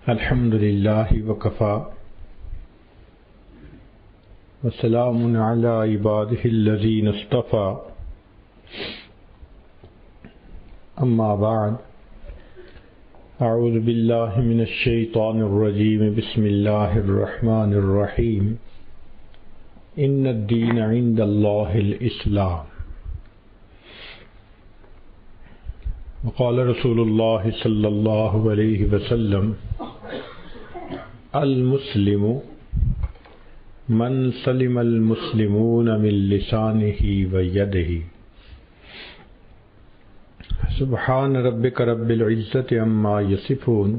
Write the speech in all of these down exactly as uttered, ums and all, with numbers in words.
الحمد للہ وکفا وسلام علی عبادہ الذین اصطفى اما بعد اعوذ باللہ من الشیطان الرجیم بسم اللہ الرحمن الرحیم ان الدین عند اللہ الاسلام وقال رسول اللہ صلی اللہ علیہ وسلم المسلم من سلم المسلمون من لسانه ويده سبحان ربك رب العزة عما يصفون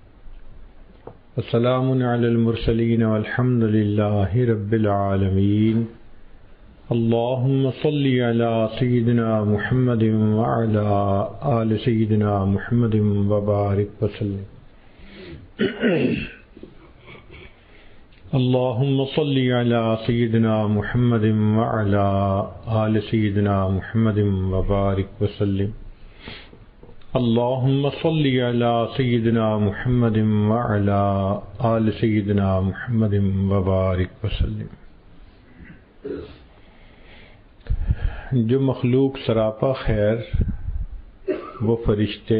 وسلام على المرسلين والحمد لله رب العالمين اللهم صل على سيدنا محمد وعلى آل سيدنا محمد وبارك وسلم اللهم صل على سيدنا محمد وعلى آل سيدنا محمد وبارك وسلم اللهم صل على سيدنا محمد وعلى آل سيدنا محمد وبارك وسلم. جو مخلوق سراپا خیر وہ فرشتے،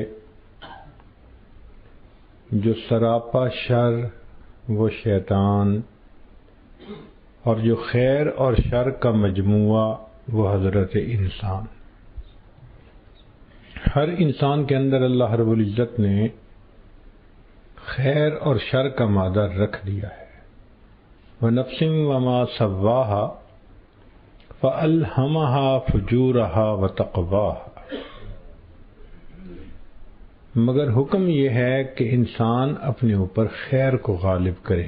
جو سراپا شر وہ شیطان، اور جو خیر اور شر کا مجموعہ وہ حضرت انسان. ہر انسان کے اندر اللہ رب العزت نے خیر اور شر کا مادہ رکھ دیا ہے. وَنَفْسٍ وَمَا سَوَّاهَا فَأَلْهَمَهَا فُجُورَهَا وَتَقْوَاهَا. مگر حکم یہ ہے کہ انسان اپنے اوپر خیر کو غالب کرے.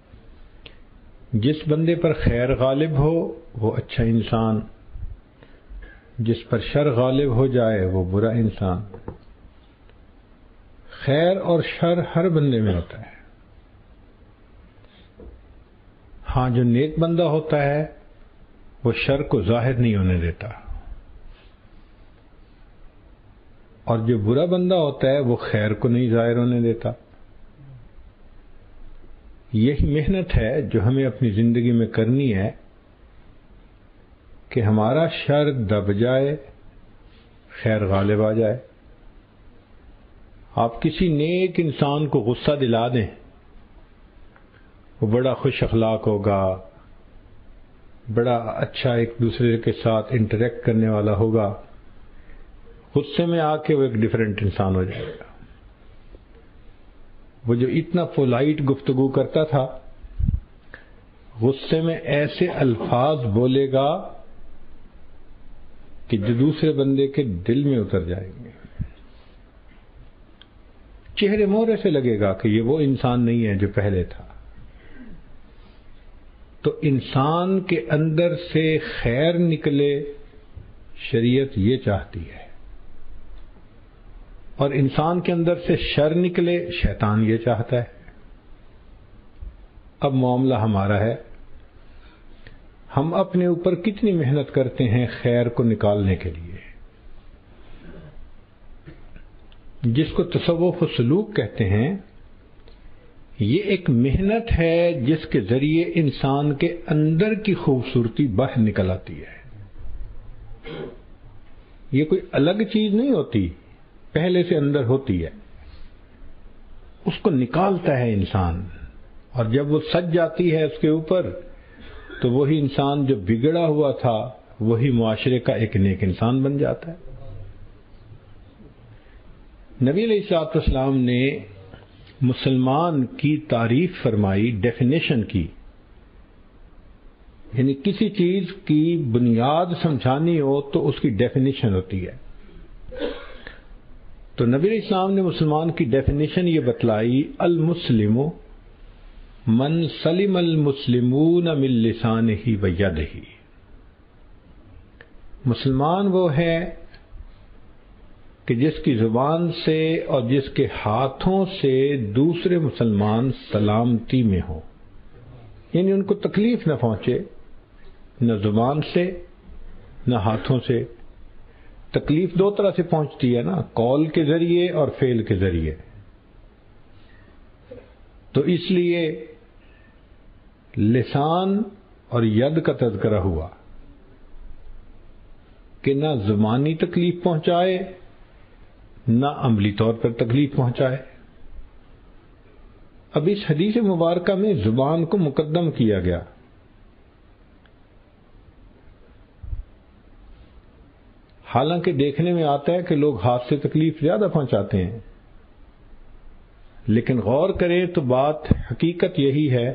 جس بندے پر خیر غالب ہو وہ اچھا انسان، جس پر شر غالب ہو جائے وہ برا انسان. خیر اور شر ہر بندے میں ہوتا ہے. ہاں جو نیک بندہ ہوتا ہے وہ شر کو ظاہر نہیں ہونے دیتا، اور جو برا بندہ ہوتا ہے وہ خیر کو نہیں ظاہر ہونے دیتا. یہی محنت ہے جو ہمیں اپنی زندگی میں کرنی ہے کہ ہمارا شر دب جائے، خیر غالب آ جائے. آپ کسی نیک انسان کو غصہ دلا دیں، وہ بڑا خوش اخلاق ہوگا، بڑا اچھا ایک دوسرے کے ساتھ انٹریکٹ کرنے والا ہوگا. غصے میں آ کے وہ ایک ڈیفرنٹ انسان ہو جائے گا. وہ جو اتنا پولائٹ گفتگو کرتا تھا غصے میں ایسے الفاظ بولے گا کہ جو دوسرے بندے کے دل میں اتر جائیں گے. چہرے مہرے سے لگے گا کہ یہ وہ انسان نہیں ہے جو پہلے تھا. تو انسان کے اندر سے خیر نکلے شریعت یہ چاہتی ہے، اور انسان کے اندر سے شر نکلے شیطان یہ چاہتا ہے. اب معاملہ ہمارا ہے، ہم اپنے اوپر کتنی محنت کرتے ہیں خیر کو نکالنے کے لیے. جس کو تصوف و سلوک کہتے ہیں، یہ ایک محنت ہے جس کے ذریعے انسان کے اندر کی خوبصورتی باہر نکل آتی ہے. یہ کوئی الگ چیز نہیں ہوتی، پہلے سے اندر ہوتی ہے. اس کو نکالتا ہے انسان، اور جب وہ سج جاتی ہے اس کے اوپر تو وہی انسان جو بگڑا ہوا تھا وہی معاشرے کا ایک نیک انسان بن جاتا ہے. نبی علیہ الصلوۃ والسلام نے مسلمان کی تعریف فرمائی، ڈیفینیشن کی، یعنی کسی چیز کی بنیاد سمجھانی ہو تو اس کی ڈیفینیشن ہوتی ہے. تو نبی علیہ السلام نے مسلمان کی ڈیفینیشن یہ بتلائی، المسلم من سلم المسلمون من لسانہ ویدہ. مسلمان وہ ہے کہ جس کی زبان سے اور جس کے ہاتھوں سے دوسرے مسلمان سلامتی میں ہوں، یعنی ان کو تکلیف نہ پہنچے، نہ زبان سے نہ ہاتھوں سے. تکلیف دو طرح سے پہنچتی ہے نا، قول کے ذریعے اور فعل کے ذریعے. تو اس لیے لسان اور ید کا تذکرہ ہوا کہ نہ زبانی تکلیف پہنچائے نہ عملی طور پر تکلیف پہنچائے. اب اس حدیث مبارکہ میں زبان کو مقدم کیا گیا. حالانکہ دیکھنے میں آتا ہے کہ لوگ ہاتھ سے تکلیف زیادہ پہنچاتے ہیں، لیکن غور کریں تو بات حقیقت یہی ہے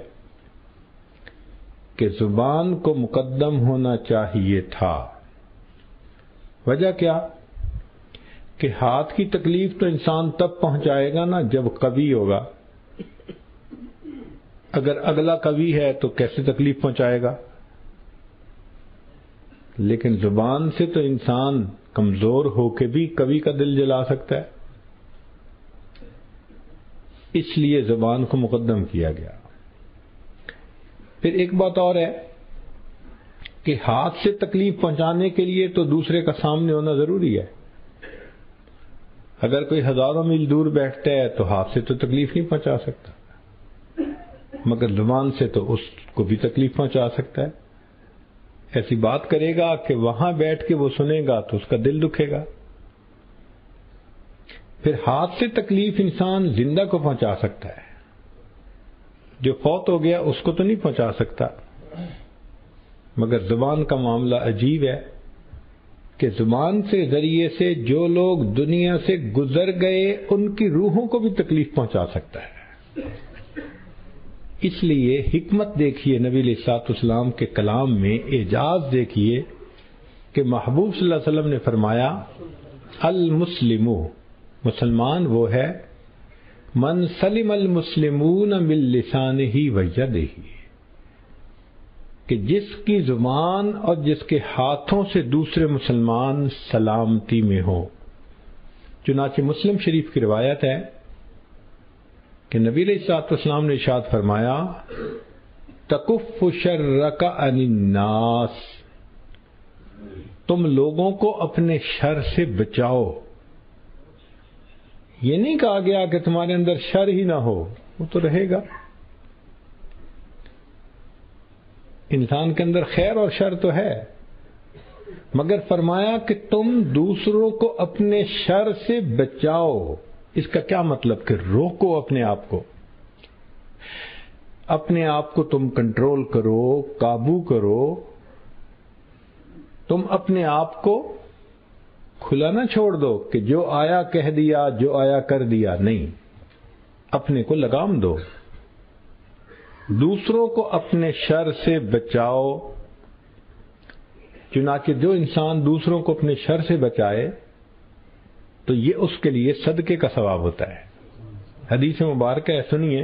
کہ زبان کو مقدم ہونا چاہیے تھا. وجہ کیا؟ کہ ہاتھ کی تکلیف تو انسان تب پہنچائے گا نا جب قوی ہوگا. اگر اگلا قوی ہے تو کیسے تکلیف پہنچائے گا؟ لیکن زبان سے تو انسان کمزور ہو کے بھی قوی کا دل جلا سکتا ہے. اس لیے زبان کو مقدم کیا گیا. پھر ایک بات اور ہے کہ ہاتھ سے تکلیف پہنچانے کے لیے تو دوسرے کا سامنے ہونا ضروری ہے. اگر کوئی ہزاروں میل دور بیٹھتا ہے تو ہاتھ سے تو تکلیف نہیں پہنچا سکتا، مگر زبان سے تو اس کو بھی تکلیف پہنچا سکتا ہے. ایسی بات کرے گا کہ وہاں بیٹھ کے وہ سنے گا تو اس کا دل دکھے گا. پھر ہاتھ سے تکلیف انسان زندہ کو پہنچا سکتا ہے، جو فوت ہو گیا اس کو تو نہیں پہنچا سکتا. مگر زبان کا معاملہ عجیب ہے کہ زبان سے ذریعے سے جو لوگ دنیا سے گزر گئے ان کی روحوں کو بھی تکلیف پہنچا سکتا ہے. اس لیے حکمت دیکھیے نبی علیہ الصلوۃ والسلام کے کلام میں، اعجاز دیکھیے کہ محبوب صلی اللہ علیہ وسلم نے فرمایا المسلم، مسلمان وہ ہے من سلم المسلمون من لسانہ و یدہ، کہ جس کی زبان اور جس کے ہاتھوں سے دوسرے مسلمان سلامتی میں ہو. چنانچہ مسلم شریف کی روایت ہے کہ نبی علیہ الصلوۃ والسلام نے ارشاد فرمایا تکف شرک عن الناس، تم لوگوں کو اپنے شر سے بچاؤ. یہ نہیں کہا گیا کہ تمہارے اندر شر ہی نہ ہو، وہ تو رہے گا. انسان کے اندر خیر اور شر تو ہے، مگر فرمایا کہ تم دوسروں کو اپنے شر سے بچاؤ. اس کا کیا مطلب؟ کہ روکو اپنے آپ کو، اپنے آپ کو تم کنٹرول کرو، قابو کرو. تم اپنے آپ کو کھلا نہ چھوڑ دو کہ جو آیا کہہ دیا، جو آیا کر دیا. نہیں، اپنے کو لگام دو. دوسروں کو اپنے شر سے بچاؤ. چنانچہ جو انسان دوسروں کو اپنے شر سے بچائے تو یہ اس کے لیے صدقے کا ثواب ہوتا ہے. حدیث مبارکہ ہے، سنیے.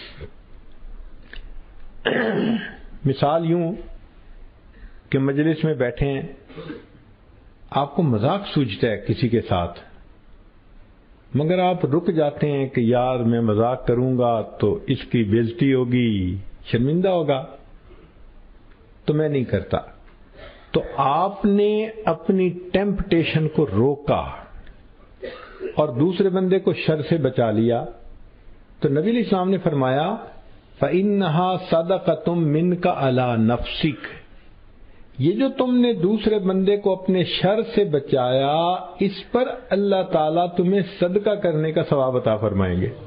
مثال یوں کہ مجلس میں بیٹھے ہیں، آپ کو مذاق سوجتا ہے کسی کے ساتھ، مگر آپ رک جاتے ہیں کہ یار میں مذاق کروں گا تو اس کی بےزتی ہوگی، شرمندہ ہوگا، تو میں نہیں کرتا. تو آپ نے اپنی ٹیمپٹیشن کو روکا اور دوسرے بندے کو شر سے بچا لیا. تو نبی علیہ السلام نے فرمایا فَإِنَّهَا صَدَقَةٌ مِّنْكَ عَلَى نَفْسِكَ، یہ جو تم نے دوسرے بندے کو اپنے شر سے بچایا، اس پر اللہ تعالیٰ تمہیں صدقہ کرنے کا ثواب عطا فرمائیں گے.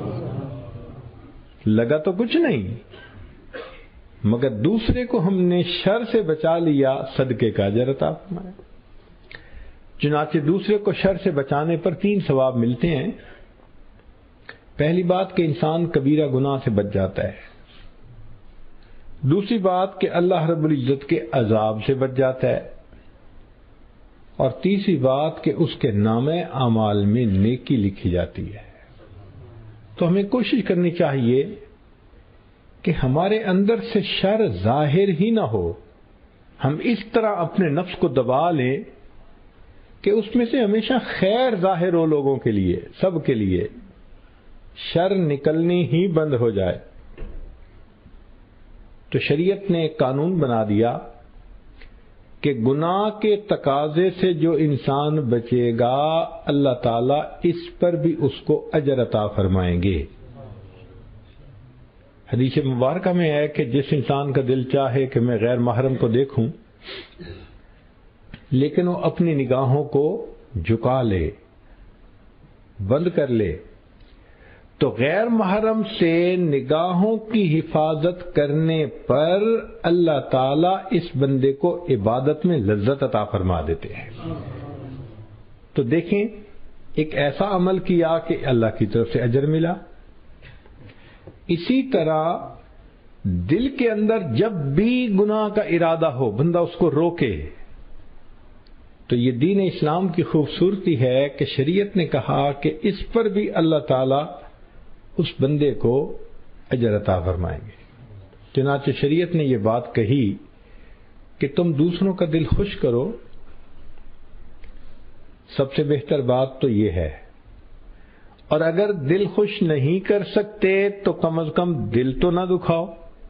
لگا تو کچھ نہیں، مگر دوسرے کو ہم نے شر سے بچا لیا، صدقے کا اجر عطا فرمایا. چنانچہ دوسرے کو شر سے بچانے پر تین ثواب ملتے ہیں. پہلی بات کہ انسان کبیرہ گناہ سے بچ جاتا ہے. دوسری بات کہ اللہ رب العزت کے عذاب سے بچ جاتا ہے. اور تیسری بات کہ اس کے نامہ اعمال میں نیکی لکھی جاتی ہے. تو ہمیں کوشش کرنی چاہیے کہ ہمارے اندر سے شر ظاہر ہی نہ ہو. ہم اس طرح اپنے نفس کو دبا لیں کہ اس میں سے ہمیشہ خیر ظاہر ہو لوگوں کے لیے، سب کے لیے، شر نکلنی ہی بند ہو جائے. تو شریعت نے ایک قانون بنا دیا کہ گناہ کے تقاضے سے جو انسان بچے گا اللہ تعالیٰ اس پر بھی اس کو اجر عطا فرمائیں گے. حدیث مبارکہ میں ہے کہ جس انسان کا دل چاہے کہ میں غیر محرم کو دیکھوں لیکن وہ اپنی نگاہوں کو جھکا لے، بند کر لے، تو غیر محرم سے نگاہوں کی حفاظت کرنے پر اللہ تعالیٰ اس بندے کو عبادت میں لذت عطا فرما دیتے ہیں۔ تو دیکھیں، ایک ایسا عمل کیا کہ اللہ کی طرف سے اجر ملا۔ اسی طرح دل کے اندر جب بھی گناہ کا ارادہ ہو بندہ اس کو روکے، تو یہ دین اسلام کی خوبصورتی ہے کہ شریعت نے کہا کہ اس پر بھی اللہ تعالیٰ اس بندے کو اجر عطا فرمائیں گے۔ چنانچہ شریعت نے یہ بات کہی کہ تم دوسروں کا دل خوش کرو، سب سے بہتر بات تو یہ ہے، اور اگر دل خوش نہیں کر سکتے تو کم از کم دل تو نہ دکھاؤ۔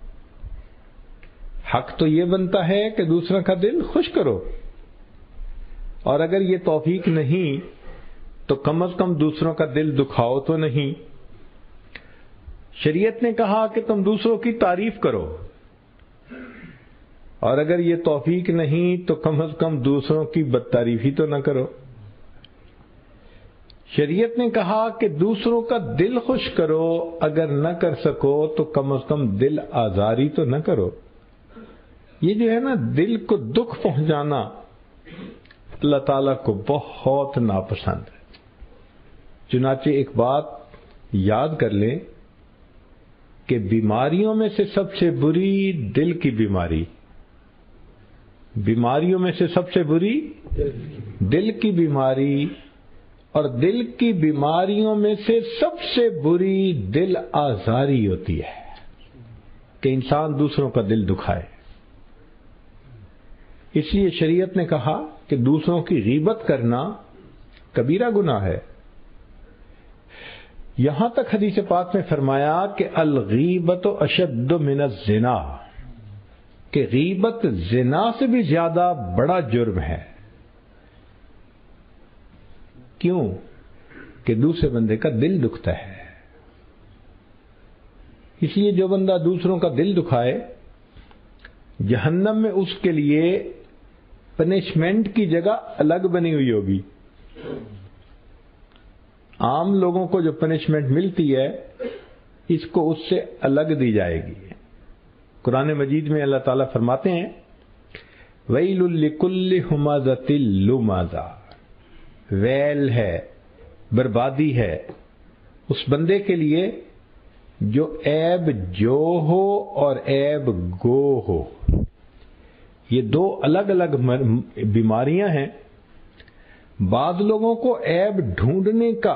حق تو یہ بنتا ہے کہ دوسرا کا دل خوش کرو، اور اگر یہ توفیق نہیں تو کم از کم دوسروں کا دل دکھاؤ تو نہیں۔ شریعت نے کہا کہ تم دوسروں کی تعریف کرو، اور اگر یہ توفیق نہیں تو کم از کم دوسروں کی بد تعریفی تو نہ کرو۔ شریعت نے کہا کہ دوسروں کا دل خوش کرو، اگر نہ کر سکو تو کم از کم دل آزاری تو نہ کرو۔ یہ جو ہے نا دل کو دکھ پہنچانا اللہ تعالیٰ کو بہت ناپسند ہے۔ چنانچہ ایک بات یاد کر لیں کہ بیماریوں میں سے سب سے بری دل کی بیماری، بیماریوں میں سے سب سے بری دل کی بیماری، اور دل کی بیماریوں میں سے سب سے بری دل آزاری ہوتی ہے کہ انسان دوسروں کا دل دکھائے۔ اس لیے شریعت نے کہا کہ دوسروں کی غیبت کرنا کبیرہ گناہ ہے۔ یہاں تک حدیث پاک میں فرمایا کہ الغیبت اشد من الزنا، کہ غیبت زنا سے بھی زیادہ بڑا جرم ہے۔ کیوں؟ کہ دوسرے بندے کا دل دکھتا ہے۔ اس لیے جو بندہ دوسروں کا دل دکھائے، جہنم میں اس کے لیے پنشمنٹ کی جگہ الگ بنی ہوئی ہوگی۔ عام لوگوں کو جو پنشمنٹ ملتی ہے اس کو اس سے الگ دی جائے گی۔ قرآن مجید میں اللہ تعالیٰ فرماتے ہیں وَيْلٌ لِكُلِّ ہُمَزَةٍ لُمَزَةٍ، ویل ہے، بربادی ہے اس بندے کے لیے جو عیب جو ہو اور عیب گو ہو۔ یہ دو الگ الگ بیماریاں ہیں۔ بعض لوگوں کو عیب ڈھونڈنے کا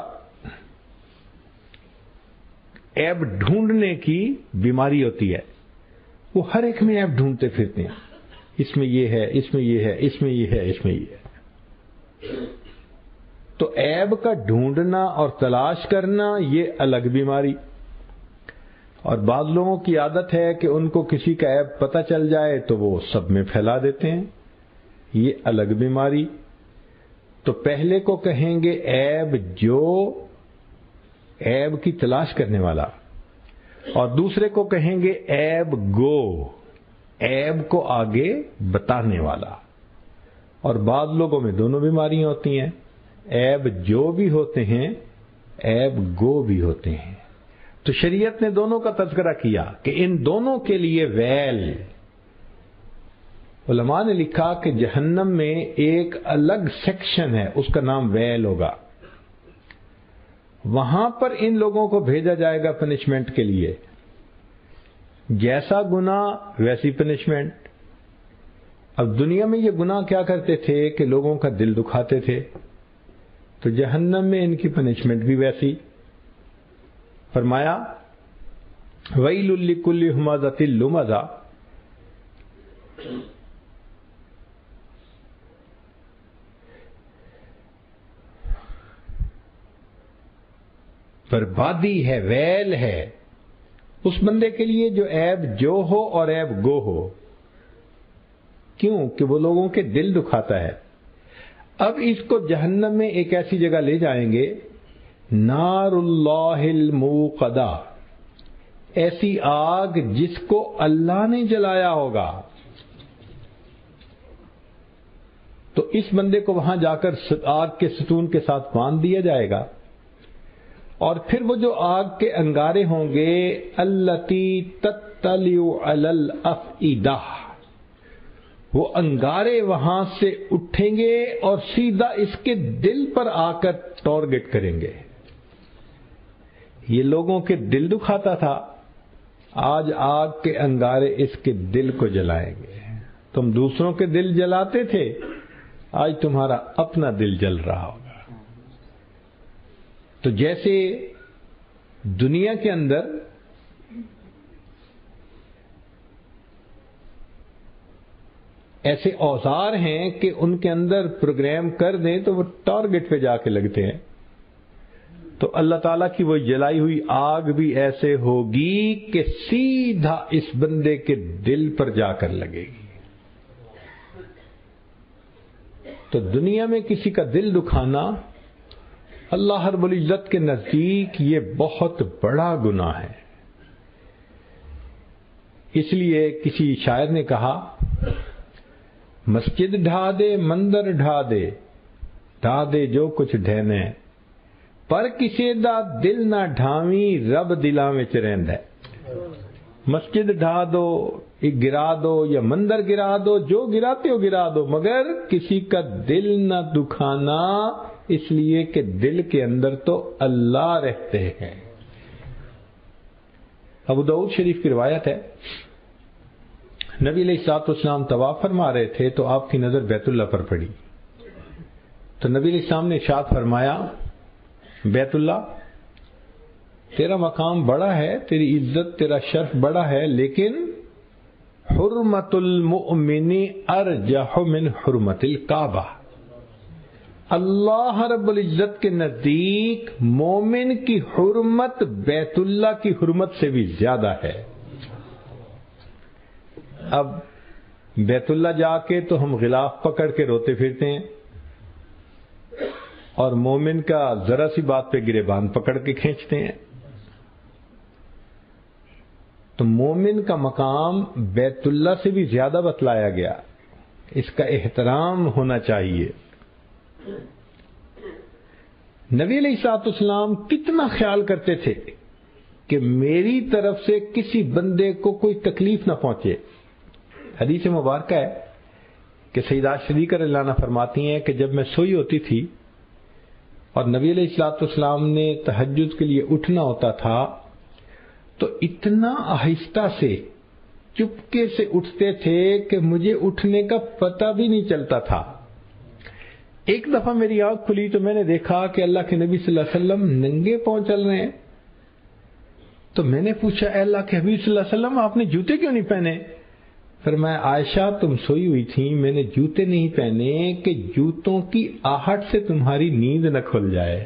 عیب ڈھونڈنے کی بیماری ہوتی ہے، وہ ہر ایک میں عیب ڈھونڈتے پھرتے ہیں، اس میں یہ ہے، اس میں یہ ہے، اس میں یہ ہے، اس میں یہ ہے۔ تو عیب کا ڈھونڈنا اور تلاش کرنا یہ الگ بیماری۔ اور بعض لوگوں کی عادت ہے کہ ان کو کسی کا عیب پتہ چل جائے تو وہ سب میں پھیلا دیتے ہیں، یہ الگ بیماری۔ تو پہلے کو کہیں گے عیب جو، عیب کی تلاش کرنے والا، اور دوسرے کو کہیں گے عیب گو، عیب کو آگے بتانے والا۔ اور بعض لوگوں میں دونوں بیماریاں ہوتی ہیں، عیب جو بھی ہوتے ہیں، عیب گو بھی ہوتے ہیں۔ تو شریعت نے دونوں کا تذکرہ کیا کہ ان دونوں کے لیے ویل۔ علماء نے لکھا کہ جہنم میں ایک الگ سیکشن ہے، اس کا نام ویل ہوگا۔ وہاں پر ان لوگوں کو بھیجا جائے گا پنشمنٹ کے لیے، جیسا گناہ ویسی پنشمنٹ۔ اب دنیا میں یہ گناہ کیا کرتے تھے کہ لوگوں کا دل دکھاتے تھے، تو جہنم میں ان کی پنشمنٹ بھی ویسی۔ فرمایا وَيْلٌ لِكُلِّ ہُمَزَةٍ لُمَزَةٍ، بربادی ہے، ویل ہے اس بندے کے لیے جو عیب جو ہو اور عیب گو ہو۔ کیوں؟ کہ وہ لوگوں کے دل دکھاتا ہے۔ اب اس کو جہنم میں ایک ایسی جگہ لے جائیں گے، نار اللہ الموقدہ، ایسی آگ جس کو اللہ نے جلایا ہوگا، تو اس بندے کو وہاں جا کر آگ کے ستون کے ساتھ باندھ دیا جائے گا، اور پھر وہ جو آگ کے انگارے ہوں گے التی تطلع علی الافئدہ، وہ انگارے وہاں سے اٹھیں گے اور سیدھا اس کے دل پر آ کر ٹارگٹ کریں گے۔ یہ لوگوں کے دل دکھاتا تھا، آج آگ کے انگارے اس کے دل کو جلائیں گے۔ تم دوسروں کے دل جلاتے تھے، آج تمہارا اپنا دل جل رہا ہوگا۔ تو جیسے دنیا کے اندر ایسے اوزار ہیں کہ ان کے اندر پروگرام کر دیں تو وہ ٹارگٹ پہ جا کے لگتے ہیں، تو اللہ تعالیٰ کی وہ جلائی ہوئی آگ بھی ایسے ہوگی کہ سیدھا اس بندے کے دل پر جا کر لگے گی۔ تو دنیا میں کسی کا دل دکھانا اللہ رب العزت کے نزدیک یہ بہت بڑا گناہ ہے۔ اس لیے کسی شاعر نے کہا، مسجد ڈھا دے مندر ڈھا دے، ڈھا دے جو کچھ ڈھینے، پر کسے دا دل نہ ڈھاویں رب دلاں وچ رہندا ہے۔ مسجد ڈھا دو، ایک گرا دو یا مندر گرا دو، جو گراتے ہو گرا دو، مگر کسی کا دل نہ دکھانا، اس لیے کہ دل کے اندر تو اللہ رہتے ہیں۔ ابو داؤد شریف کی روایت ہے، نبی علیہ الصلوۃ والسلام طواف فرما رہے تھے تو آپ کی نظر بیت اللہ پر پڑی، تو نبی علیہ السلام نے ارشاد فرمایا، بیت اللہ تیرا مقام بڑا ہے، تیری عزت تیرا شرف بڑا ہے، لیکن حرمت المؤمن ارجح من حرمت الکعبہ، اللہ رب العزت کے نزدیک مومن کی حرمت بیت اللہ کی حرمت سے بھی زیادہ ہے۔ اب بیت اللہ جا کے تو ہم غلاف پکڑ کے روتے پھرتے ہیں، اور مومن کا ذرا سی بات پہ گریبان پکڑ کے کھینچتے ہیں۔ تو مومن کا مقام بیت اللہ سے بھی زیادہ بتلایا گیا، اس کا احترام ہونا چاہیے۔ نبی علیہ الصلوۃ والسلام کتنا خیال کرتے تھے کہ میری طرف سے کسی بندے کو کوئی تکلیف نہ پہنچے۔ حدیث مبارکہ ہے کہ سیدہ صدیقہ رضی اللہ عنہا فرماتی ہیں کہ جب میں سوئی ہوتی تھی اور نبی علیہ الصلوۃ والسلام نے تہجد کے لیے اٹھنا ہوتا تھا تو اتنا آہستہ سے چپکے سے اٹھتے تھے کہ مجھے اٹھنے کا پتہ بھی نہیں چلتا تھا۔ ایک دفعہ میری آنکھ کھلی تو میں نے دیکھا کہ اللہ کے نبی صلی اللہ علیہ وسلم ننگے پاؤں چل رہے ہیں، تو میں نے پوچھا، اے اللہ کے حبیب صلی اللہ علیہ وسلم آپ نے جوتے کیوں نہیں پہنے؟ فرمایا، عائشہ تم سوئی ہوئی تھی، میں نے جوتے نہیں پہنے کہ جوتوں کی آہٹ سے تمہاری نیند نہ کھل جائے۔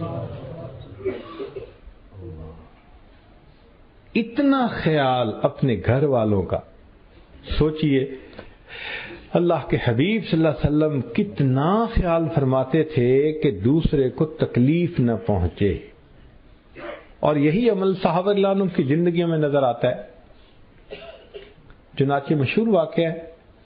اتنا خیال اپنے گھر والوں کا، سوچئے اللہ کے حبیب صلی اللہ علیہ وسلم کتنا خیال فرماتے تھے کہ دوسرے کو تکلیف نہ پہنچے، اور یہی عمل صحابہ رضی اللہ عنہم کی زندگیوں میں نظر آتا ہے۔ چنانچہ مشہور واقعہ ہے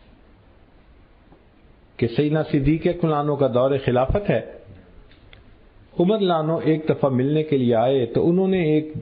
کہ سیدنا صدیق اکبر عنہ کا دور خلافت ہے، عمر لانو ایک دفعہ ملنے کے لیے آئے تو انہوں نے ایک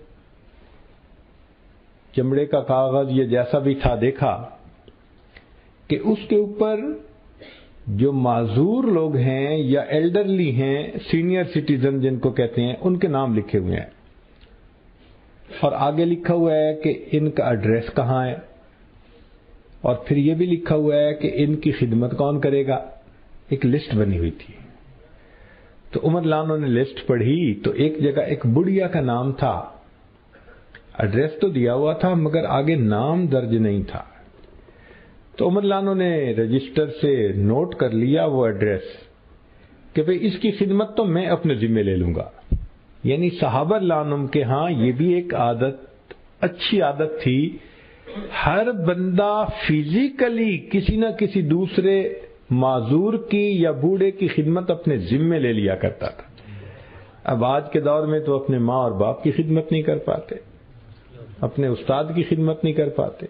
چمڑے کا کاغذ یا جیسا بھی تھا دیکھا کہ اس کے اوپر جو معذور لوگ ہیں یا ایلڈرلی ہیں، سینئر سٹیزن جن کو کہتے ہیں، ان کے نام لکھے ہوئے ہیں، اور آگے لکھا ہوا ہے کہ ان کا ایڈریس کہاں ہے، اور پھر یہ بھی لکھا ہوا ہے کہ ان کی خدمت کون کرے گا۔ ایک لسٹ بنی ہوئی تھی، تو عمر لانو نے لسٹ پڑھی تو ایک جگہ ایک بڑھیا کا نام تھا، ایڈریس تو دیا ہوا تھا مگر آگے نام درج نہیں تھا۔ تو عمر لانو نے رجسٹر سے نوٹ کر لیا وہ ایڈریس کہ بھئی اس کی خدمت تو میں اپنے ذمہ لے لوں گا۔ یعنی صحابہ لانم کے ہاں یہ بھی ایک عادت، اچھی عادت تھی، ہر بندہ فزیکلی کسی نہ کسی دوسرے معذور کی یا بوڑھے کی خدمت اپنے ذمہ لے لیا کرتا تھا۔ اب آج کے دور میں تو اپنے ماں اور باپ کی خدمت نہیں کر پاتے، اپنے استاد کی خدمت نہیں کر پاتے.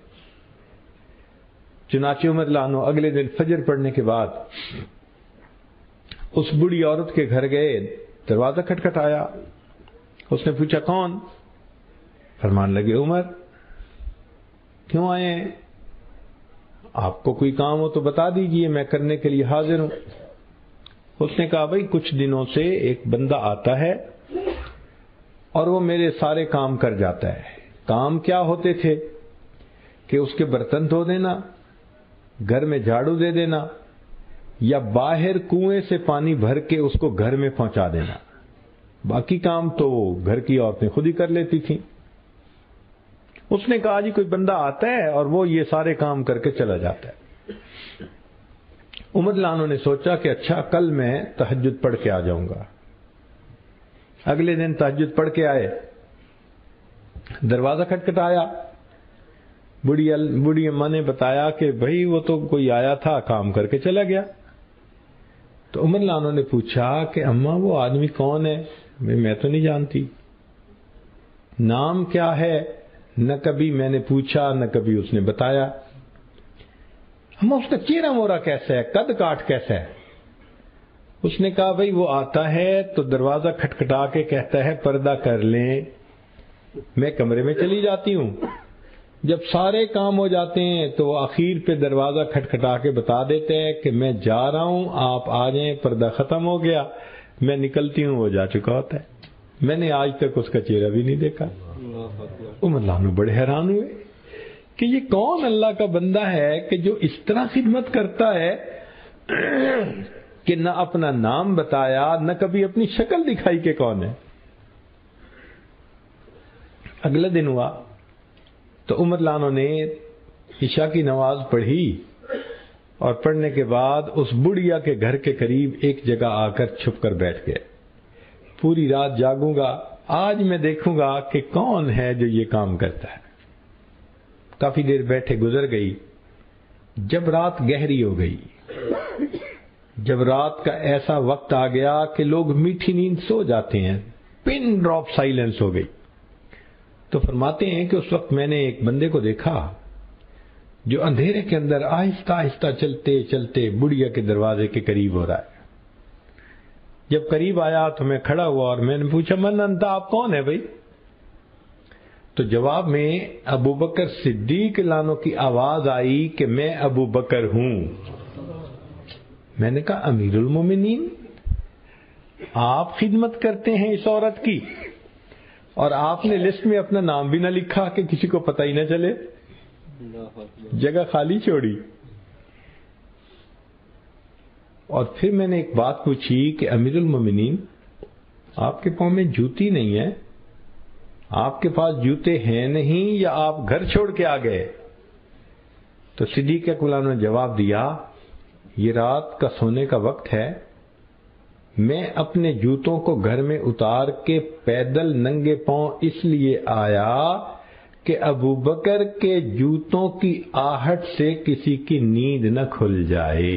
چنانچہ عمر رضی اللہ عنہ اگلے دن فجر پڑھنے کے بعد اس بوڑھی عورت کے گھر گئے. دروازہ کھٹکھٹایا. اس نے پوچھا کون؟ فرمان لگے عمر. کیوں آئے ہیں؟ آپ کو کوئی کام ہو تو بتا دیجئے، میں کرنے کے لیے حاضر ہوں. اس نے کہا بھائی کچھ دنوں سے ایک بندہ آتا ہے اور وہ میرے سارے کام کر جاتا ہے. کام کیا ہوتے تھے کہ اس کے برتن دھو دینا، گھر میں جھاڑو دے دینا، یا باہر کنویں سے پانی بھر کے اس کو گھر میں پہنچا دینا. باقی کام تو گھر کی عورتیں خود ہی کر لیتی تھیں. اس نے کہا جی کوئی بندہ آتا ہے اور وہ یہ سارے کام کر کے چلا جاتا ہے. عمر رضی اللہ عنہ نے سوچا کہ اچھا کل میں تہجد پڑھ کے آ جاؤں گا. اگلے دن تہجد پڑھ کے آئے. دروازہ کھٹکھٹایا. بڑی بڑی اماں نے بتایا کہ بھائی وہ تو کوئی آیا تھا کام کر کے چلا گیا. تو عمر رضی اللہ عنہ نے پوچھا کہ اماں وہ آدمی کون ہے؟ میں تو نہیں جانتی. نام کیا ہے؟ نہ کبھی میں نے پوچھا نہ کبھی اس نے بتایا. اماں اس کا چہرہ مورا کیسا ہے، قد کاٹ کیسا ہے؟ اس نے کہا بھائی وہ آتا ہے تو دروازہ کھٹکھٹا کے کہتا ہے پردہ کر لیں. میں کمرے میں چلی جاتی ہوں. جب سارے کام ہو جاتے ہیں تو وہ آخر پہ دروازہ کھٹکھٹا کے بتا دیتے ہیں کہ میں جا رہا ہوں، آپ آ جائیں، پردہ ختم ہو گیا. میں نکلتی ہوں وہ جا چکا ہوتا ہے. میں نے آج تک اس کا چہرہ بھی نہیں دیکھا. عمر رضی اللہ عنہ بڑے حیران ہوئے کہ یہ کون اللہ کا بندہ ہے کہ جو اس طرح خدمت کرتا ہے کہ نہ اپنا نام بتایا نہ کبھی اپنی شکل دکھائی کہ کون ہے. اگلا دن ہوا تو عمر رضی اللہ عنہ نے عشاء کی نماز پڑھی اور پڑھنے کے بعد اس بڑھیا کے گھر کے قریب ایک جگہ آ کر چھپ کر بیٹھ گئے. پوری رات جاگوں گا، آج میں دیکھوں گا کہ کون ہے جو یہ کام کرتا ہے. کافی دیر بیٹھے گزر گئی. جب رات گہری ہو گئی، جب رات کا ایسا وقت آ گیا کہ لوگ میٹھی نیند سو جاتے ہیں، پن ڈراپ سائلنس ہو گئی، تو فرماتے ہیں کہ اس وقت میں نے ایک بندے کو دیکھا جو اندھیرے کے اندر آہستہ آہستہ چلتے چلتے بڑھیا کے دروازے کے قریب ہو رہا ہے. جب قریب آیا تو میں کھڑا ہوا اور میں نے پوچھا من انتا، آپ کون ہے بھائی؟ تو جواب میں ابو بکر صدیق لانو کی آواز آئی کہ میں ابو بکر ہوں. میں نے کہا امیر المومنین، آپ خدمت کرتے ہیں اس عورت کی اور آپ نے لسٹ میں اپنا نام بھی نہ لکھا کہ کسی کو پتہ ہی نہ چلے، جگہ خالی چھوڑی. اور پھر میں نے ایک بات پوچھی کہ امیر المومنین آپ کے پاؤں میں جوتی نہیں ہے، آپ کے پاس جوتے ہیں نہیں یا آپ گھر چھوڑ کے آ گئے؟ تو صدیق اکبر نے جواب دیا یہ رات کا سونے کا وقت ہے، میں اپنے جوتوں کو گھر میں اتار کے پیدل ننگے پاؤں اس لیے آیا کہ ابو بکر کے جوتوں کی آہٹ سے کسی کی نیند نہ کھل جائے.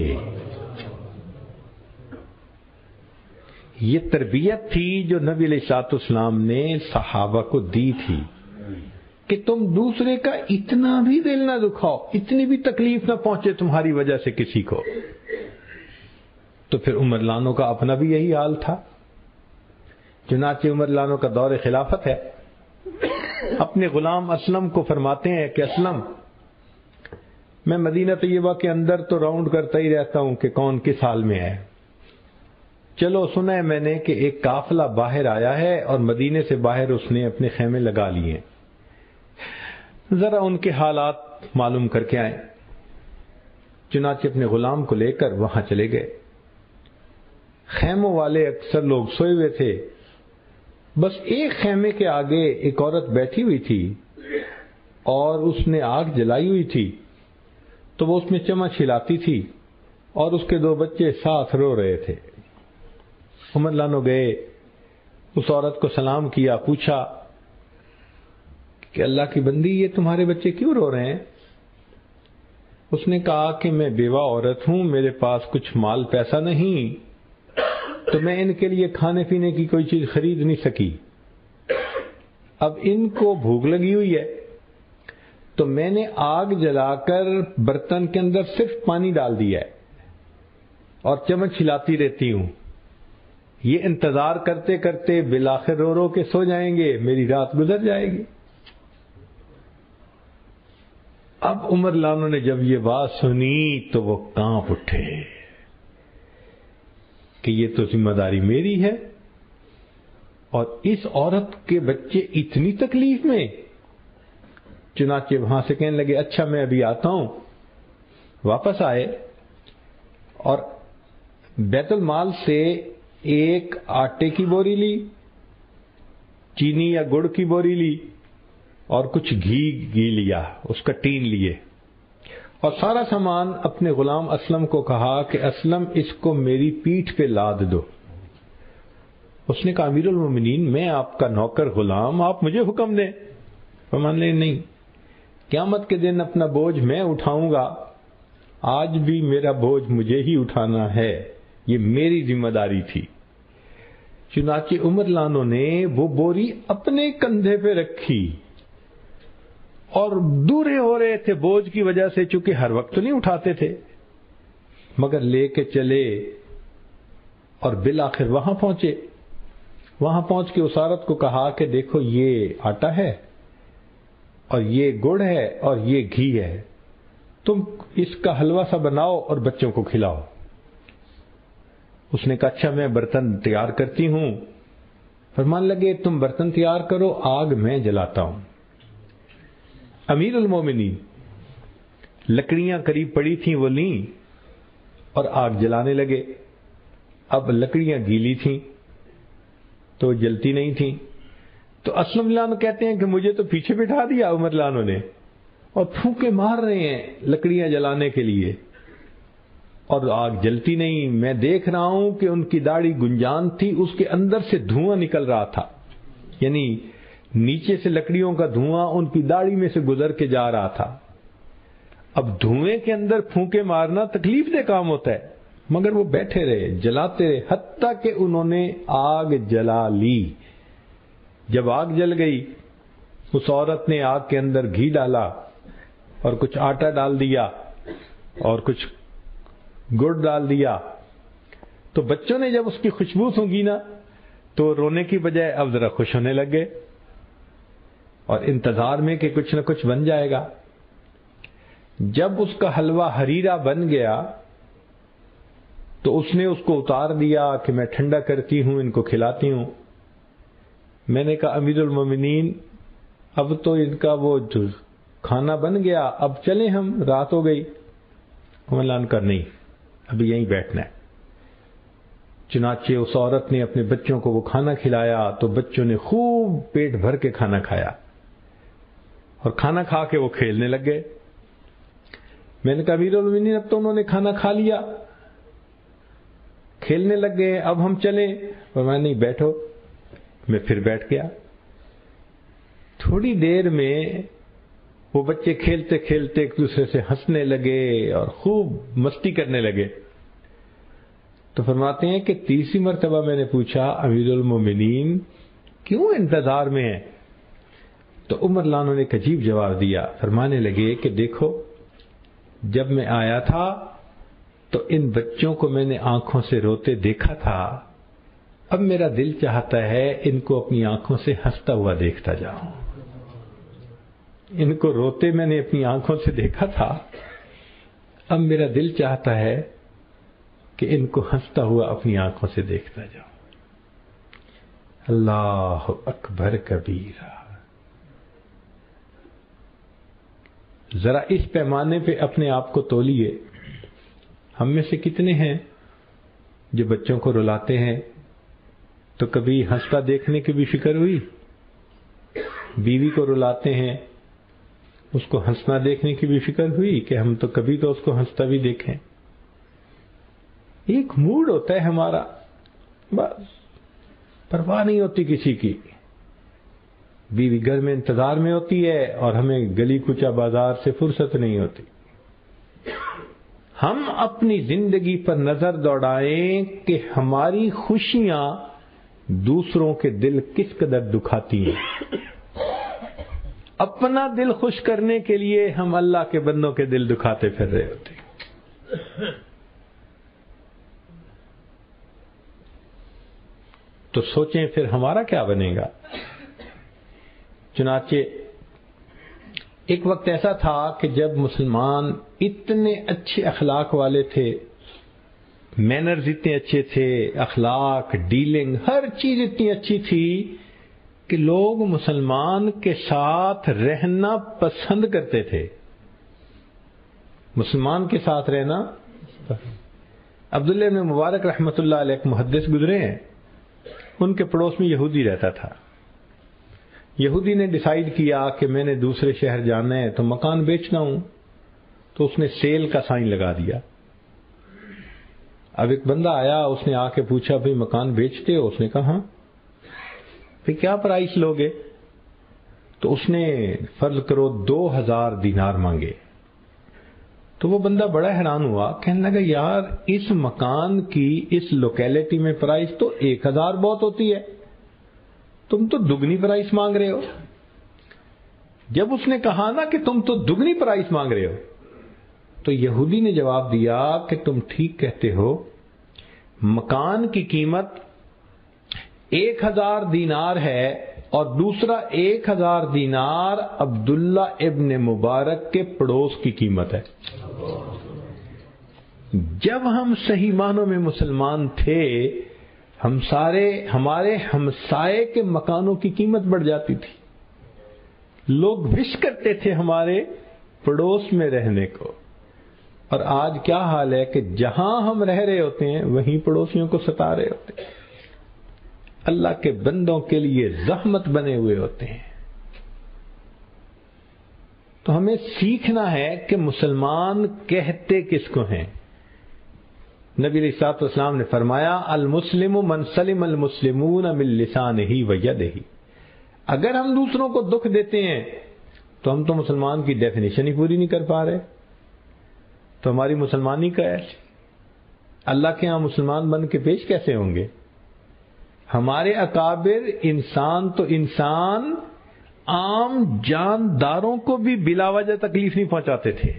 یہ تربیت تھی جو نبی علیہ الصلوۃ والسلام نے صحابہ کو دی تھی کہ تم دوسرے کا اتنا بھی دل نہ دکھاؤ، اتنی بھی تکلیف نہ پہنچے تمہاری وجہ سے کسی کو. تو پھر عمر رضی اللہ عنہ کا اپنا بھی یہی حال تھا. چنانچہ عمر رضی اللہ عنہ کا دور خلافت ہے. اپنے غلام اسلم کو فرماتے ہیں کہ اسلم، میں مدینہ طیبہ کے اندر تو راؤنڈ کرتا ہی رہتا ہوں کہ کون کس حال میں ہے. چلو سنا ہے میں نے کہ ایک قافلہ باہر آیا ہے اور مدینے سے باہر اس نے اپنے خیمے لگا لیے، ذرا ان کے حالات معلوم کر کے آئیں. چنانچہ اپنے غلام کو لے کر وہاں چلے گئے. خیموں والے اکثر لوگ سوئے ہوئے تھے، بس ایک خیمے کے آگے ایک عورت بیٹھی ہوئی تھی اور اس نے آگ جلائی ہوئی تھی تو وہ اس میں چمچ ہلاتی تھی اور اس کے دو بچے ساتھ رو رہے تھے. عمر رضی اللہ عنہ گئے، اس عورت کو سلام کیا، پوچھا کہ اللہ کی بندی یہ تمہارے بچے کیوں رو رہے ہیں؟ اس نے کہا کہ میں بیوہ عورت ہوں، میرے پاس کچھ مال پیسہ نہیں تو میں ان کے لیے کھانے پینے کی کوئی چیز خرید نہیں سکی. اب ان کو بھوک لگی ہوئی ہے تو میں نے آگ جلا کر برتن کے اندر صرف پانی ڈال دیا ہے اور چمچ ہلاتی رہتی ہوں. یہ انتظار کرتے کرتے بالآخر رو رو کے سو جائیں گے, میری رات گزر جائے گی. اب عمر لانو نے جب یہ بات سنی تو وہ کانپ اٹھے کہ یہ تو ذمہ داری میری ہے, اور اس عورت کے بچے اتنی تکلیف میں. چنانچہ وہاں سے کہنے لگے اچھا میں ابھی آتا ہوں. واپس آئے اور بیت المال سے ایک آٹے کی بوری لی, چینی یا گڑ کی بوری لی, اور کچھ گھی گھی لیا, اس کا ٹین لیے, اور سارا سامان اپنے غلام اسلم کو کہا کہ اسلم اس کو میری پیٹھ پہ لاد دو. اس نے کہا امیر المومنین میں آپ کا نوکر غلام, آپ مجھے حکم دیں. فرمانے نہیں, قیامت کے دن اپنا بوجھ میں اٹھاؤں گا, آج بھی میرا بوجھ مجھے ہی اٹھانا ہے, یہ میری ذمہ داری تھی. چنانچہ عمر لانو نے وہ بوری اپنے کندھے پہ رکھی, اور دورے ہو رہے تھے بوجھ کی وجہ سے, چونکہ ہر وقت تو نہیں اٹھاتے تھے, مگر لے کے چلے اور بالآخر وہاں پہنچے. وہاں پہنچ کے اس عورت کو کہا کہ دیکھو یہ آٹا ہے اور یہ گڑ ہے اور یہ گھی ہے, تم اس کا حلوہ سا بناؤ اور بچوں کو کھلاؤ. اس نے کہا اچھا میں برتن تیار کرتی ہوں. فرمان لگے تم برتن تیار کرو, آگ میں جلاتا ہوں. امیر المومنین لکڑیاں قریب پڑی تھیں وہ لیں اور آگ جلانے لگے. اب لکڑیاں گیلی تھیں تو جلتی نہیں تھیں, تو اسلم لانو کہتے ہیں کہ مجھے تو پیچھے بٹھا دیا عمر لانو نے, اور پھونکے مار رہے ہیں لکڑیاں جلانے کے لیے, اور آگ جلتی نہیں. میں دیکھ رہا ہوں کہ ان کی داڑھی گنجان تھی, اس کے اندر سے دھواں نکل رہا تھا, یعنی نیچے سے لکڑیوں کا دھواں ان کی داڑھی میں سے گزر کے جا رہا تھا. اب دھوئیں کے اندر پھونکے مارنا تکلیف دہ کام ہوتا ہے, مگر وہ بیٹھے رہے جلاتے رہے حتیٰ کہ انہوں نے آگ جلا لی. جب آگ جل گئی اس عورت نے آگ کے اندر گھی ڈالا اور کچھ آٹا ڈال دیا اور کچھ گڑ ڈال دیا, تو بچوں نے جب اس کی خوشبو سونگھی نا تو رونے کی بجائے اب ذرا خوش ہونے لگ گئے, اور انتظار میں کہ کچھ نہ کچھ بن جائے گا. جب اس کا حلوہ حریرہ بن گیا تو اس نے اس کو اتار دیا کہ میں ٹھنڈا کرتی ہوں, ان کو کھلاتی ہوں. میں نے کہا امیر المومنین اب تو ان کا وہ کھانا بن گیا, اب چلیں ہم, رات ہو گئی. اعلان کر نہیں, ابھی یہیں بیٹھنا ہے. چنانچہ اس عورت نے اپنے بچوں کو وہ کھانا کھلایا تو بچوں نے خوب پیٹ بھر کے کھانا کھایا, اور کھانا کھا کے وہ کھیلنے لگ گئے. میں نے کہا امیر المومنین اب تو انہوں نے کھانا کھا لیا, کھیلنے لگ گئے, اب ہم چلیں. اور میں نہیں بیٹھو. میں پھر بیٹھ گیا. تھوڑی دیر میں وہ بچے کھیلتے کھیلتے ایک دوسرے سے ہنسنے لگے اور خوب مستی کرنے لگے. تو فرماتے ہیں کہ تیسری مرتبہ میں نے پوچھا امیر المومنین کیوں انتظار میں ہیں؟ تو عمر لانو نے ایک عجیب جواب دیا. فرمانے لگے کہ دیکھو جب میں آیا تھا تو ان بچوں کو میں نے آنکھوں سے روتے دیکھا تھا, اب میرا دل چاہتا ہے ان کو اپنی آنکھوں سے ہنستا ہوا دیکھتا جاؤں. ان کو روتے میں نے اپنی آنکھوں سے دیکھا تھا, اب میرا دل چاہتا ہے کہ ان کو ہنستا ہوا اپنی آنکھوں سے دیکھتا جاؤں. اللہ اکبر کبیرہ. ذرا اس پیمانے پہ اپنے آپ کو تولیے. ہم میں سے کتنے ہیں جو بچوں کو رلاتے ہیں تو کبھی ہنستا دیکھنے کی بھی فکر ہوئی؟ بیوی کو رلاتے ہیں اس کو ہنسنا دیکھنے کی بھی فکر ہوئی کہ ہم تو کبھی تو اس کو ہنستا بھی دیکھیں؟ ایک موڈ ہوتا ہے ہمارا, بس پرواہ نہیں ہوتی کسی کی. بیوی گھر میں انتظار میں ہوتی ہے اور ہمیں گلی کوچا بازار سے فرصت نہیں ہوتی. ہم اپنی زندگی پر نظر دوڑائیں کہ ہماری خوشیاں دوسروں کے دل کس قدر دکھاتی ہیں. اپنا دل خوش کرنے کے لیے ہم اللہ کے بندوں کے دل دکھاتے پھر رہے ہوتے ہیں. تو سوچیں پھر ہمارا کیا بنے گا. چنانچہ ایک وقت ایسا تھا کہ جب مسلمان اتنے اچھے اخلاق والے تھے، مینرز اتنے اچھے تھے، اخلاق، ڈیلنگ، ہر چیز اتنی اچھی تھی کہ لوگ مسلمان کے ساتھ رہنا پسند کرتے تھے. مسلمان کے ساتھ رہنا. عبداللہ بن مبارک رحمۃ اللہ علیہ محدث گزرے ہیں، ان کے پڑوس میں یہودی رہتا تھا. یہودی نے ڈیسائیڈ کیا کہ میں نے دوسرے شہر جانا ہے تو مکان بیچنا ہوں، تو اس نے سیل کا سائن لگا دیا. اب ایک بندہ آیا، اس نے آ کے پوچھا بھئی مکان بیچتے ہو؟ اس نے کہا ہاں. پھر کیا پرائس لوگے؟ تو اس نے فرض کرو دو ہزار دینار مانگے. تو وہ بندہ بڑا حیران ہوا، کہنے لگا یار اس مکان کی اس لوکیلٹی میں پرائس تو ایک ہزار بہت ہوتی ہے، تم تو دگنی پرائس مانگ رہے ہو. جب اس نے کہا نا کہ تم تو دگنی پرائس مانگ رہے ہو، تو یہودی نے جواب دیا کہ تم ٹھیک کہتے ہو، مکان کی قیمت ایک ہزار دینار ہے اور دوسرا ایک ہزار دینار عبداللہ ابن مبارک کے پڑوس کی قیمت ہے. جب ہم صحیح معنوں میں مسلمان تھے، ہم سارے ہمارے ہمسائے کے مکانوں کی قیمت بڑھ جاتی تھی. لوگ وش کرتے تھے ہمارے پڑوس میں رہنے کو. اور آج کیا حال ہے کہ جہاں ہم رہ رہے ہوتے ہیں وہیں پڑوسیوں کو ستا رہے ہوتے ہیں، اللہ کے بندوں کے لیے زحمت بنے ہوئے ہوتے ہیں. تو ہمیں سیکھنا ہے کہ مسلمان کہتے کس کو ہیں. نبی علیہ الصلوۃ والسلام نے فرمایا المسلم من سلم المسلمون من لسانہ و یدہ. اگر ہم دوسروں کو دکھ دیتے ہیں تو ہم تو مسلمان کی ڈیفینیشن ہی پوری نہیں کر پا رہے، تو ہماری مسلمانی کا ہے. اللہ کے ہاں مسلمان بن کے پیش کیسے ہوں گے؟ ہمارے اکابر انسان تو انسان عام جانداروں کو بھی بلا وجہ تکلیف نہیں پہنچاتے تھے.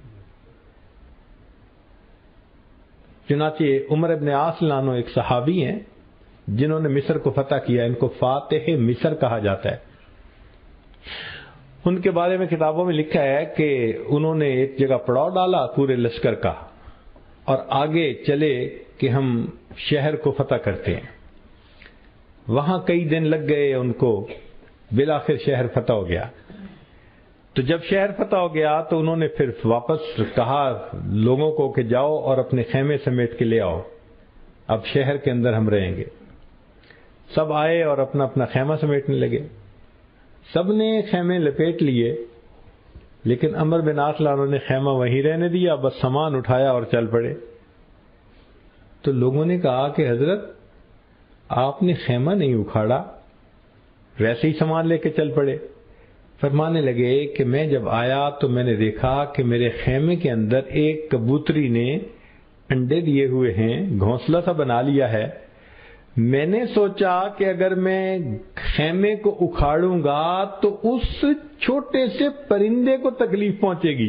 چنانچہ عمر ابن عاص لانو ایک صحابی ہیں جنہوں نے مصر کو فتح کیا، ان کو فاتح مصر کہا جاتا ہے. ان کے بارے میں کتابوں میں لکھا ہے کہ انہوں نے ایک جگہ پڑاؤ ڈالا پورے لشکر کا اور آگے چلے کہ ہم شہر کو فتح کرتے ہیں. وہاں کئی دن لگ گئے ان کو، بالآخر شہر فتح ہو گیا. تو جب شہر فتح ہو گیا تو انہوں نے پھر واپس کہا لوگوں کو کہ جاؤ اور اپنے خیمے سمیٹ کے لے آؤ، اب شہر کے اندر ہم رہیں گے. سب آئے اور اپنا اپنا خیمہ سمیٹنے لگے. سب نے خیمے لپیٹ لیے، لیکن عمر بن عاص انہوں نے خیمہ وہیں رہنے دیا، بس سامان اٹھایا اور چل پڑے. تو لوگوں نے کہا کہ حضرت آپ نے خیمہ نہیں اکھاڑا، ویسے ہی سامان لے کے چل پڑے. فرمانے لگے کہ میں جب آیا تو میں نے دیکھا کہ میرے خیمے کے اندر ایک کبوتری نے انڈے دیے ہوئے ہیں، گھونسلہ سا بنا لیا ہے. میں نے سوچا کہ اگر میں خیمے کو اکھاڑوں گا تو اس چھوٹے سے پرندے کو تکلیف پہنچے گی،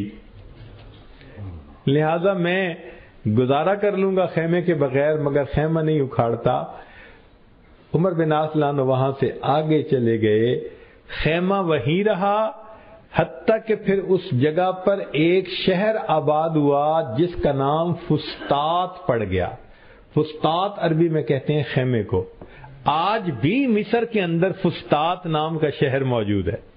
لہذا میں گزارا کر لوں گا خیمے کے بغیر، مگر خیمہ نہیں اکھاڑتا. عمر بن عاص لانو وہاں سے آگے چلے گئے، خیمہ وہیں رہا، حتیٰ کہ پھر اس جگہ پر ایک شہر آباد ہوا جس کا نام فسطاط پڑ گیا. فسطاط عربی میں کہتے ہیں خیمے کو. آج بھی مصر کے اندر فسطاط نام کا شہر موجود ہے.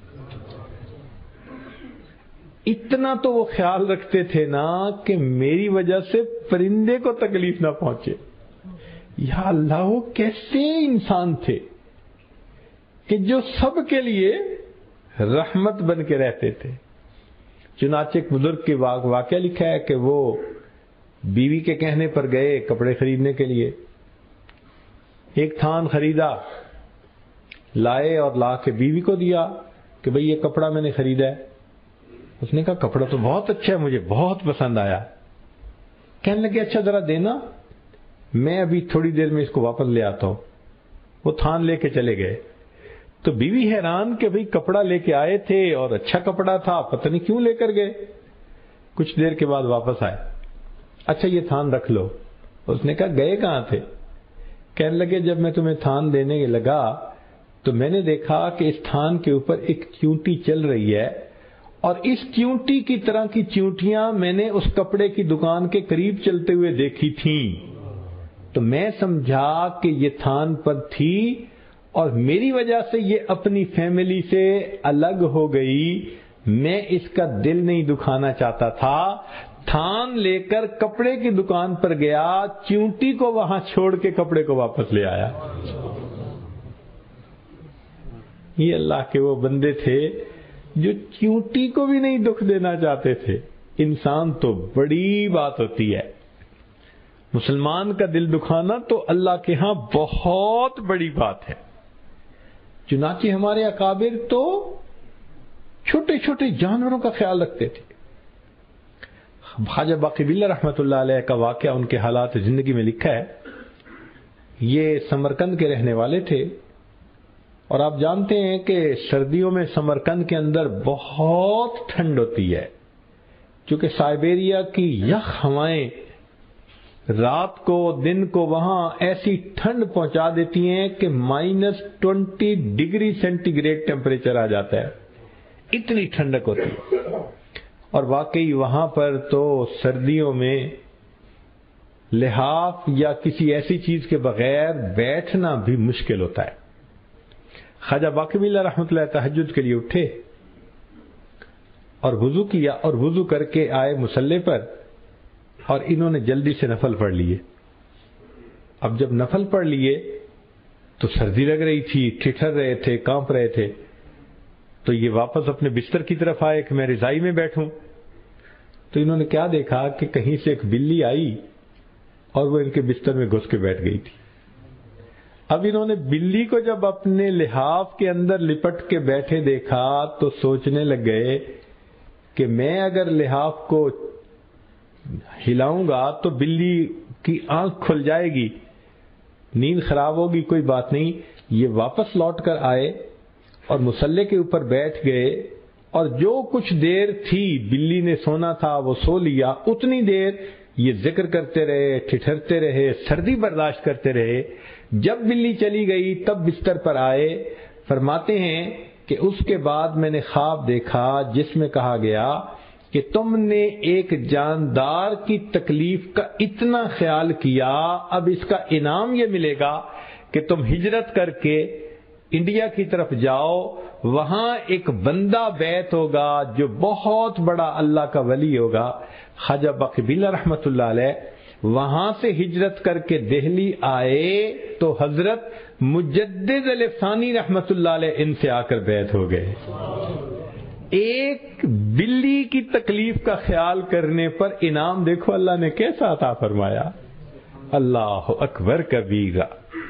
اتنا تو وہ خیال رکھتے تھے نا کہ میری وجہ سے پرندے کو تکلیف نہ پہنچے. یا اللہ، وہ کیسے انسان تھے کہ جو سب کے لیے رحمت بن کے رہتے تھے. چنانچہ ایک بزرگ کے واقعہ لکھا ہے کہ وہ بیوی کے کہنے پر گئے کپڑے خریدنے کے لیے. ایک تھان خریدا، لائے اور لا کے بیوی کو دیا کہ بھئی یہ کپڑا میں نے خریدا ہے. اس نے کہا کپڑا تو بہت اچھا ہے، مجھے بہت پسند آیا. کہنے لگے اچھا ذرا دینا، میں ابھی تھوڑی دیر میں اس کو واپس لے آتا ہوں. وہ تھان لے کے چلے گئے. تو بیوی حیران کہ بھئی کپڑا لے کے آئے تھے اور اچھا کپڑا تھا، پتہ نہیں کیوں لے کر گئے. کچھ دیر کے بعد واپس آئے. اچھا یہ تھان رکھ لو. اس نے کہا گئے کہاں تھے؟ کہنے لگے جب میں تمہیں تھان دینے لگا تو میں نے دیکھا کہ اس تھان کے اوپر ایک چیونٹی چل رہی ہے، اور اس چیونٹی کی طرح کی چیونٹیاں میں نے اس کپڑے کی دکان کے قریب چلتے ہوئے دیکھی تھیں، تو میں سمجھا کہ یہ تھان پر تھی اور میری وجہ سے یہ اپنی فیملی سے الگ ہو گئی. میں اس کا دل نہیں دکھانا چاہتا تھا، تھان لے کر کپڑے کی دکان پر گیا، چیونٹی کو وہاں چھوڑ کے کپڑے کو واپس لے آیا. یہ اللہ کے وہ بندے تھے جو چیونٹی کو بھی نہیں دکھ دینا چاہتے تھے. انسان تو بڑی بات ہوتی ہے، مسلمان کا دل دکھانا تو اللہ کے ہاں بہت بڑی بات ہے. چنانچہ ہمارے اکابر تو چھوٹے چھوٹے جانوروں کا خیال رکھتے تھے. خواجہ باقی باللہ رحمۃ اللہ علیہ کا واقعہ ان کے حالات زندگی میں لکھا ہے. یہ سمرقند کے رہنے والے تھے، اور آپ جانتے ہیں کہ سردیوں میں سمرقند کے اندر بہت ٹھنڈ ہوتی ہے، چونکہ سائبیریا کی یخ ہوائیں رات کو دن کو وہاں ایسی ٹھنڈ پہنچا دیتی ہیں کہ minus twenty degree centigrade temperature آ جاتا ہے. اتنی ٹھنڈک ہوتی ہے. اور واقعی وہاں پر تو سردیوں میں لحاف یا کسی ایسی چیز کے بغیر بیٹھنا بھی مشکل ہوتا ہے. خواجہ باقی باللہ رحمۃ اللہ تہجد کے لیے اٹھے اور وضو کیا، اور وضو کر کے آئے مصلی پر، اور انہوں نے جلدی سے نفل پڑھ لیے. اب جب نفل پڑھ لیے تو سردی لگ رہی تھی، ٹھٹھر رہے تھے، کانپ رہے تھے، تو یہ واپس اپنے بستر کی طرف آئے کہ میں رضائی میں بیٹھوں. تو انہوں نے کیا دیکھا کہ کہیں سے ایک بلی آئی اور وہ ان کے بستر میں گھس کے بیٹھ گئی تھی. اب انہوں نے بلی کو جب اپنے لحاف کے اندر لپٹ کے بیٹھے دیکھا تو سوچنے لگ گئے کہ میں اگر لحاف کو ہلاؤں گا تو بلی کی آنکھ کھل جائے گی، نیند خراب ہوگی، کوئی بات نہیں. یہ واپس لوٹ کر آئے اور مصلی کے اوپر بیٹھ گئے، اور جو کچھ دیر تھی بلی نے سونا تھا وہ سو لیا. اتنی دیر یہ ذکر کرتے رہے، ٹھٹھرتے رہے، سردی برداشت کرتے رہے. جب بلی چلی گئی تب بستر پر آئے. فرماتے ہیں کہ اس کے بعد میں نے خواب دیکھا جس میں کہا گیا کہ تم نے ایک جاندار کی تکلیف کا اتنا خیال کیا، اب اس کا انعام یہ ملے گا کہ تم ہجرت کر کے انڈیا کی طرف جاؤ، وہاں ایک بندہ بیت ہوگا جو بہت بڑا اللہ کا ولی ہوگا. خواجہ باقی باللہ رحمۃ اللہ علیہ وہاں سے ہجرت کر کے دہلی آئے تو حضرت مجدد الف ثانی رحمۃ اللہ علیہ ان سے آ کر بیعت ہو گئے. ایک بلی کی تکلیف کا خیال کرنے پر انعام دیکھو اللہ نے کیسا عطا فرمایا. اللہ اکبر کبیرہ.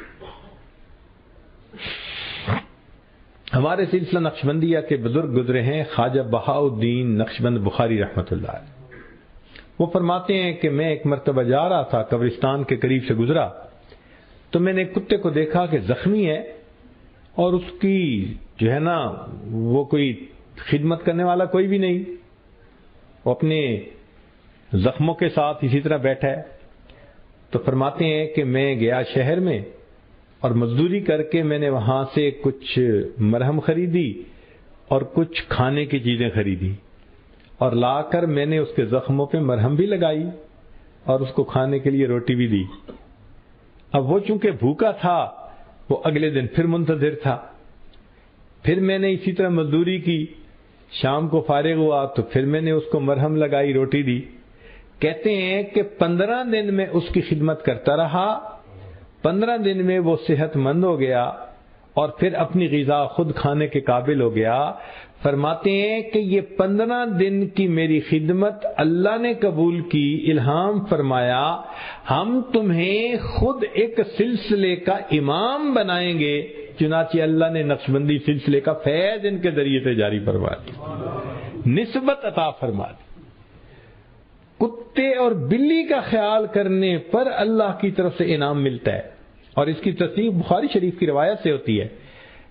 ہمارے سلسلہ نقشبندیہ کے بزرگ گزرے ہیں خواجہ بہاء الدین نقشبند بخاری رحمۃ اللہ علیہ. وہ فرماتے ہیں کہ میں ایک مرتبہ جا رہا تھا، قبرستان کے قریب سے گزرا تو میں نے ایک کتے کو دیکھا کہ زخمی ہے اور اس کی جو ہے نا وہ کوئی خدمت کرنے والا کوئی بھی نہیں، وہ اپنے زخموں کے ساتھ اسی طرح بیٹھا ہے. تو فرماتے ہیں کہ میں گیا شہر میں اور مزدوری کر کے میں نے وہاں سے کچھ مرہم خریدی اور کچھ کھانے کی چیزیں خریدی اور لا کر میں نے اس کے زخموں پہ مرہم بھی لگائی اور اس کو کھانے کے لیے روٹی بھی دی. اب وہ چونکہ بھوکا تھا وہ اگلے دن پھر منتظر تھا. پھر میں نے اسی طرح مزدوری کی، شام کو فارغ ہوا تو پھر میں نے اس کو مرہم لگائی، روٹی دی. کہتے ہیں کہ پندرہ دن میں اس کی خدمت کرتا رہا. پندرہ دن میں وہ صحت مند ہو گیا اور پھر اپنی غذا خود کھانے کے قابل ہو گیا. فرماتے ہیں کہ یہ پندرہ دن کی میری خدمت اللہ نے قبول کی، الہام فرمایا ہم تمہیں خود ایک سلسلے کا امام بنائیں گے. چنانچہ اللہ نے نقشبندی سلسلے کا فیض ان کے ذریعے سے جاری فرما دی، نسبت عطا فرما دی. کتے اور بلی کا خیال کرنے پر اللہ کی طرف سے انعام ملتا ہے. اور اس کی تصدیق بخاری شریف کی روایت سے ہوتی ہے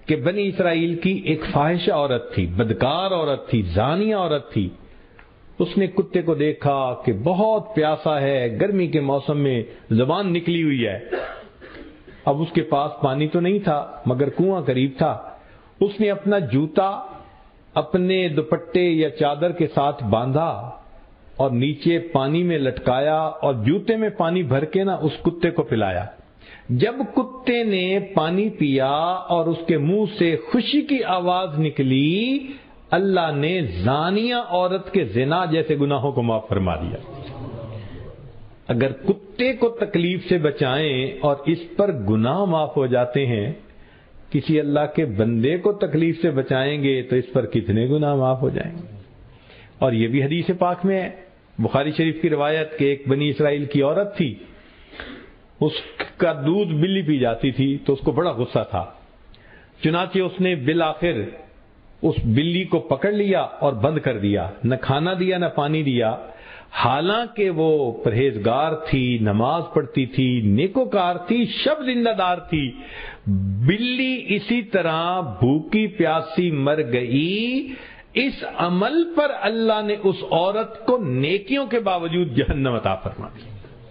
کہ بنی اسرائیل کی ایک فاحشہ عورت تھی، بدکار عورت تھی، زانیہ عورت تھی. اس نے کتے کو دیکھا کہ بہت پیاسا ہے، گرمی کے موسم میں زبان نکلی ہوئی ہے. اب اس کے پاس پانی تو نہیں تھا مگر کنواں قریب تھا. اس نے اپنا جوتا اپنے دوپٹے یا چادر کے ساتھ باندھا اور نیچے پانی میں لٹکایا اور جوتے میں پانی بھر کے نا اس کتے کو پلایا. جب کتے نے پانی پیا اور اس کے منہ سے خوشی کی آواز نکلی، اللہ نے زانیہ عورت کے زنا جیسے گناہوں کو معاف فرما دیا. اگر کتے کو تکلیف سے بچائیں اور اس پر گناہ معاف ہو جاتے ہیں، کسی اللہ کے بندے کو تکلیف سے بچائیں گے تو اس پر کتنے گناہ معاف ہو جائیں گے. اور یہ بھی حدیث پاک میں ہے، بخاری شریف کی روایت کہ ایک بنی اسرائیل کی عورت تھی، اس کا دودھ بلی پی جاتی تھی تو اس کو بڑا غصہ تھا. چنانچہ اس نے بالآخر اس بلی کو پکڑ لیا اور بند کر دیا، نہ کھانا دیا نہ پانی دیا. حالانکہ وہ پرہیزگار تھی، نماز پڑھتی تھی، نیکوکار تھی، شب زندہ دار تھی. بلی اسی طرح بھوکی پیاسی مر گئی. اس عمل پر اللہ نے اس عورت کو نیکیوں کے باوجود جہنم عطا فرما دی.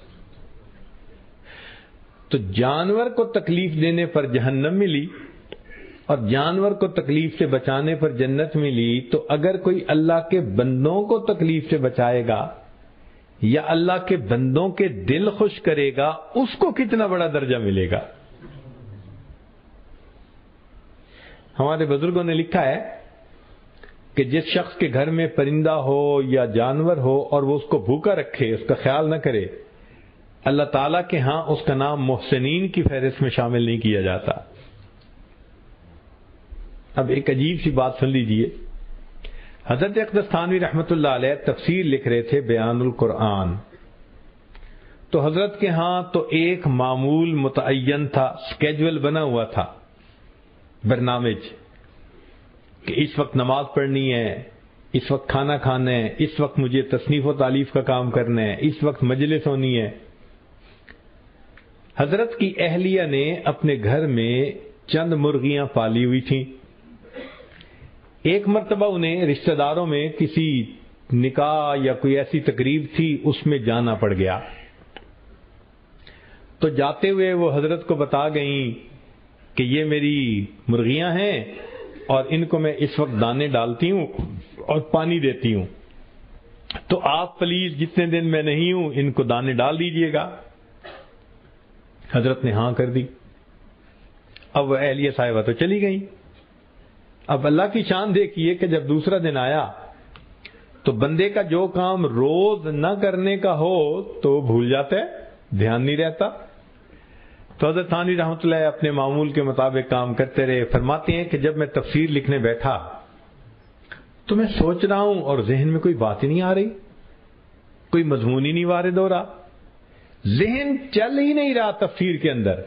تو جانور کو تکلیف دینے پر جہنم ملی اور جانور کو تکلیف سے بچانے پر جنت ملی، تو اگر کوئی اللہ کے بندوں کو تکلیف سے بچائے گا یا اللہ کے بندوں کے دل خوش کرے گا، اس کو کتنا بڑا درجہ ملے گا. ہمارے بزرگوں نے لکھا ہے کہ جس شخص کے گھر میں پرندہ ہو یا جانور ہو اور وہ اس کو بھوکا رکھے، اس کا خیال نہ کرے، اللہ تعالیٰ کے ہاں اس کا نام محسنین کی فہرست میں شامل نہیں کیا جاتا. اب ایک عجیب سی بات سن لیجئے. حضرت اقدس تھانوی رحمۃ اللہ علیہ تفسیر لکھ رہے تھے بیان القرآن، تو حضرت کے ہاں تو ایک معمول متعین تھا، سکیجول بنا ہوا تھا، برنامج، کہ اس وقت نماز پڑھنی ہے، اس وقت کھانا کھانا ہے، اس وقت مجھے تصنیف و تالیف کا کام کرنا ہے، اس وقت مجلس ہونی ہے. حضرت کی اہلیہ نے اپنے گھر میں چند مرغیاں پالی ہوئی تھیں. ایک مرتبہ انہیں رشتہ داروں میں کسی نکاح یا کوئی ایسی تقریب تھی، اس میں جانا پڑ گیا. تو جاتے ہوئے وہ حضرت کو بتا گئیں کہ یہ میری مرغیاں ہیں اور ان کو میں اس وقت دانے ڈالتی ہوں اور پانی دیتی ہوں، تو آپ پلیز جتنے دن میں نہیں ہوں ان کو دانے ڈال دیجئے گا. حضرت نے ہاں کر دی. اب وہ اہلیہ صاحبہ تو چلی گئی. اب اللہ کی شان دیکھیے کہ جب دوسرا دن آیا تو بندے کا جو کام روز نہ کرنے کا ہو تو وہ بھول جاتا ہے، دھیان نہیں رہتا. تو حضرت تھانوی رحمۃ اللہ اپنے معمول کے مطابق کام کرتے رہے. فرماتے ہیں کہ جب میں تفسیر لکھنے بیٹھا تو میں سوچ رہا ہوں اور ذہن میں کوئی بات ہی نہیں آ رہی، کوئی مضمون ہی نہیں وارد ہو رہا، ذہن چل ہی نہیں رہا تفسیر کے اندر.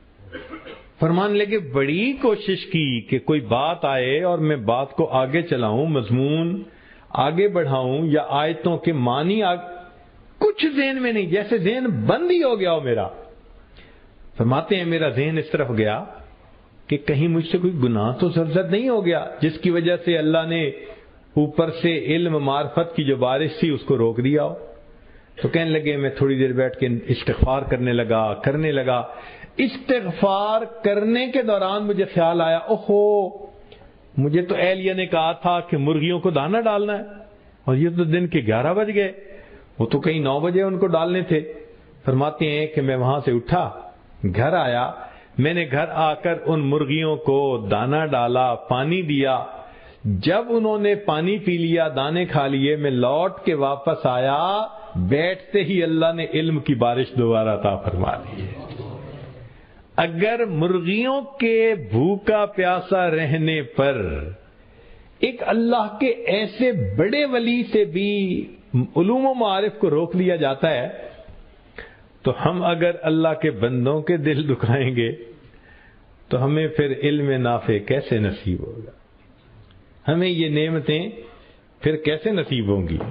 فرمان لگے بڑی کوشش کی کہ کوئی بات آئے اور میں بات کو آگے چلاؤں، مضمون آگے بڑھاؤں یا آیتوں کے معنی آگ... کچھ ذہن میں نہیں، جیسے ذہن بند ہی ہو گیا ہو میرا. فرماتے ہیں میرا ذہن اس طرف گیا کہ کہیں مجھ سے کوئی گناہ تو سرزد نہیں ہو گیا جس کی وجہ سے اللہ نے اوپر سے علم معرفت کی جو بارش تھی اس کو روک دیا ہو. تو کہنے لگے میں تھوڑی دیر بیٹھ کے استغفار کرنے لگا کرنے لگا استغفار کرنے کے دوران مجھے خیال آیا، اوہو مجھے تو اہلیہ نے کہا تھا کہ مرغیوں کو دانا ڈالنا ہے اور یہ تو دن کے گیارہ بج گئے، وہ تو کہیں نو بجے ان کو ڈالنے تھے. فرماتے ہیں کہ میں وہاں سے اٹھا، گھر آیا، میں نے گھر آ کر ان مرغیوں کو دانا ڈالا، پانی دیا. جب انہوں نے پانی پی لیا، دانے کھا لیے، میں لوٹ کے واپس آیا، بیٹھتے ہی اللہ نے علم کی بارش دوبارہ عطا فرما دی. اگر مرغیوں کے بھوکا پیاسا رہنے پر ایک اللہ کے ایسے بڑے ولی سے بھی علوم و معارف کو روک لیا جاتا ہے، تو ہم اگر اللہ کے بندوں کے دل دکھائیں گے تو ہمیں پھر علم نافع کیسے نصیب ہوگا، ہمیں یہ نعمتیں پھر کیسے نصیب ہوں گی.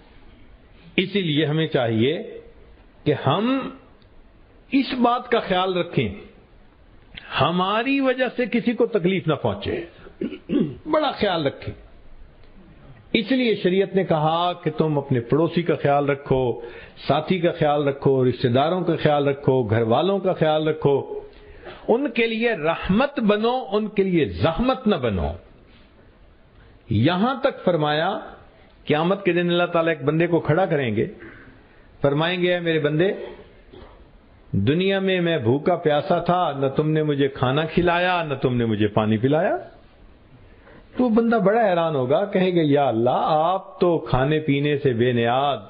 اسی لیے ہمیں چاہیے کہ ہم اس بات کا خیال رکھیں ہماری وجہ سے کسی کو تکلیف نہ پہنچے، بڑا خیال رکھیں۔ اس لیے شریعت نے کہا کہ تم اپنے پڑوسی کا خیال رکھو، ساتھی کا خیال رکھو، رشتہ داروں کا خیال رکھو، گھر والوں کا خیال رکھو، ان کے لیے رحمت بنو، ان کے لیے زحمت نہ بنو۔ یہاں تک فرمایا قیامت کے دن اللہ تعالیٰ ایک بندے کو کھڑا کریں گے، فرمائیں گے اے میرے بندے، دنیا میں میں بھوکا پیاسا تھا، نہ تم نے مجھے کھانا کھلایا نہ تم نے مجھے پانی پلایا۔ تو وہ بندہ بڑا حیران ہوگا، کہے گا یا اللہ آپ تو کھانے پینے سے بے نیاز،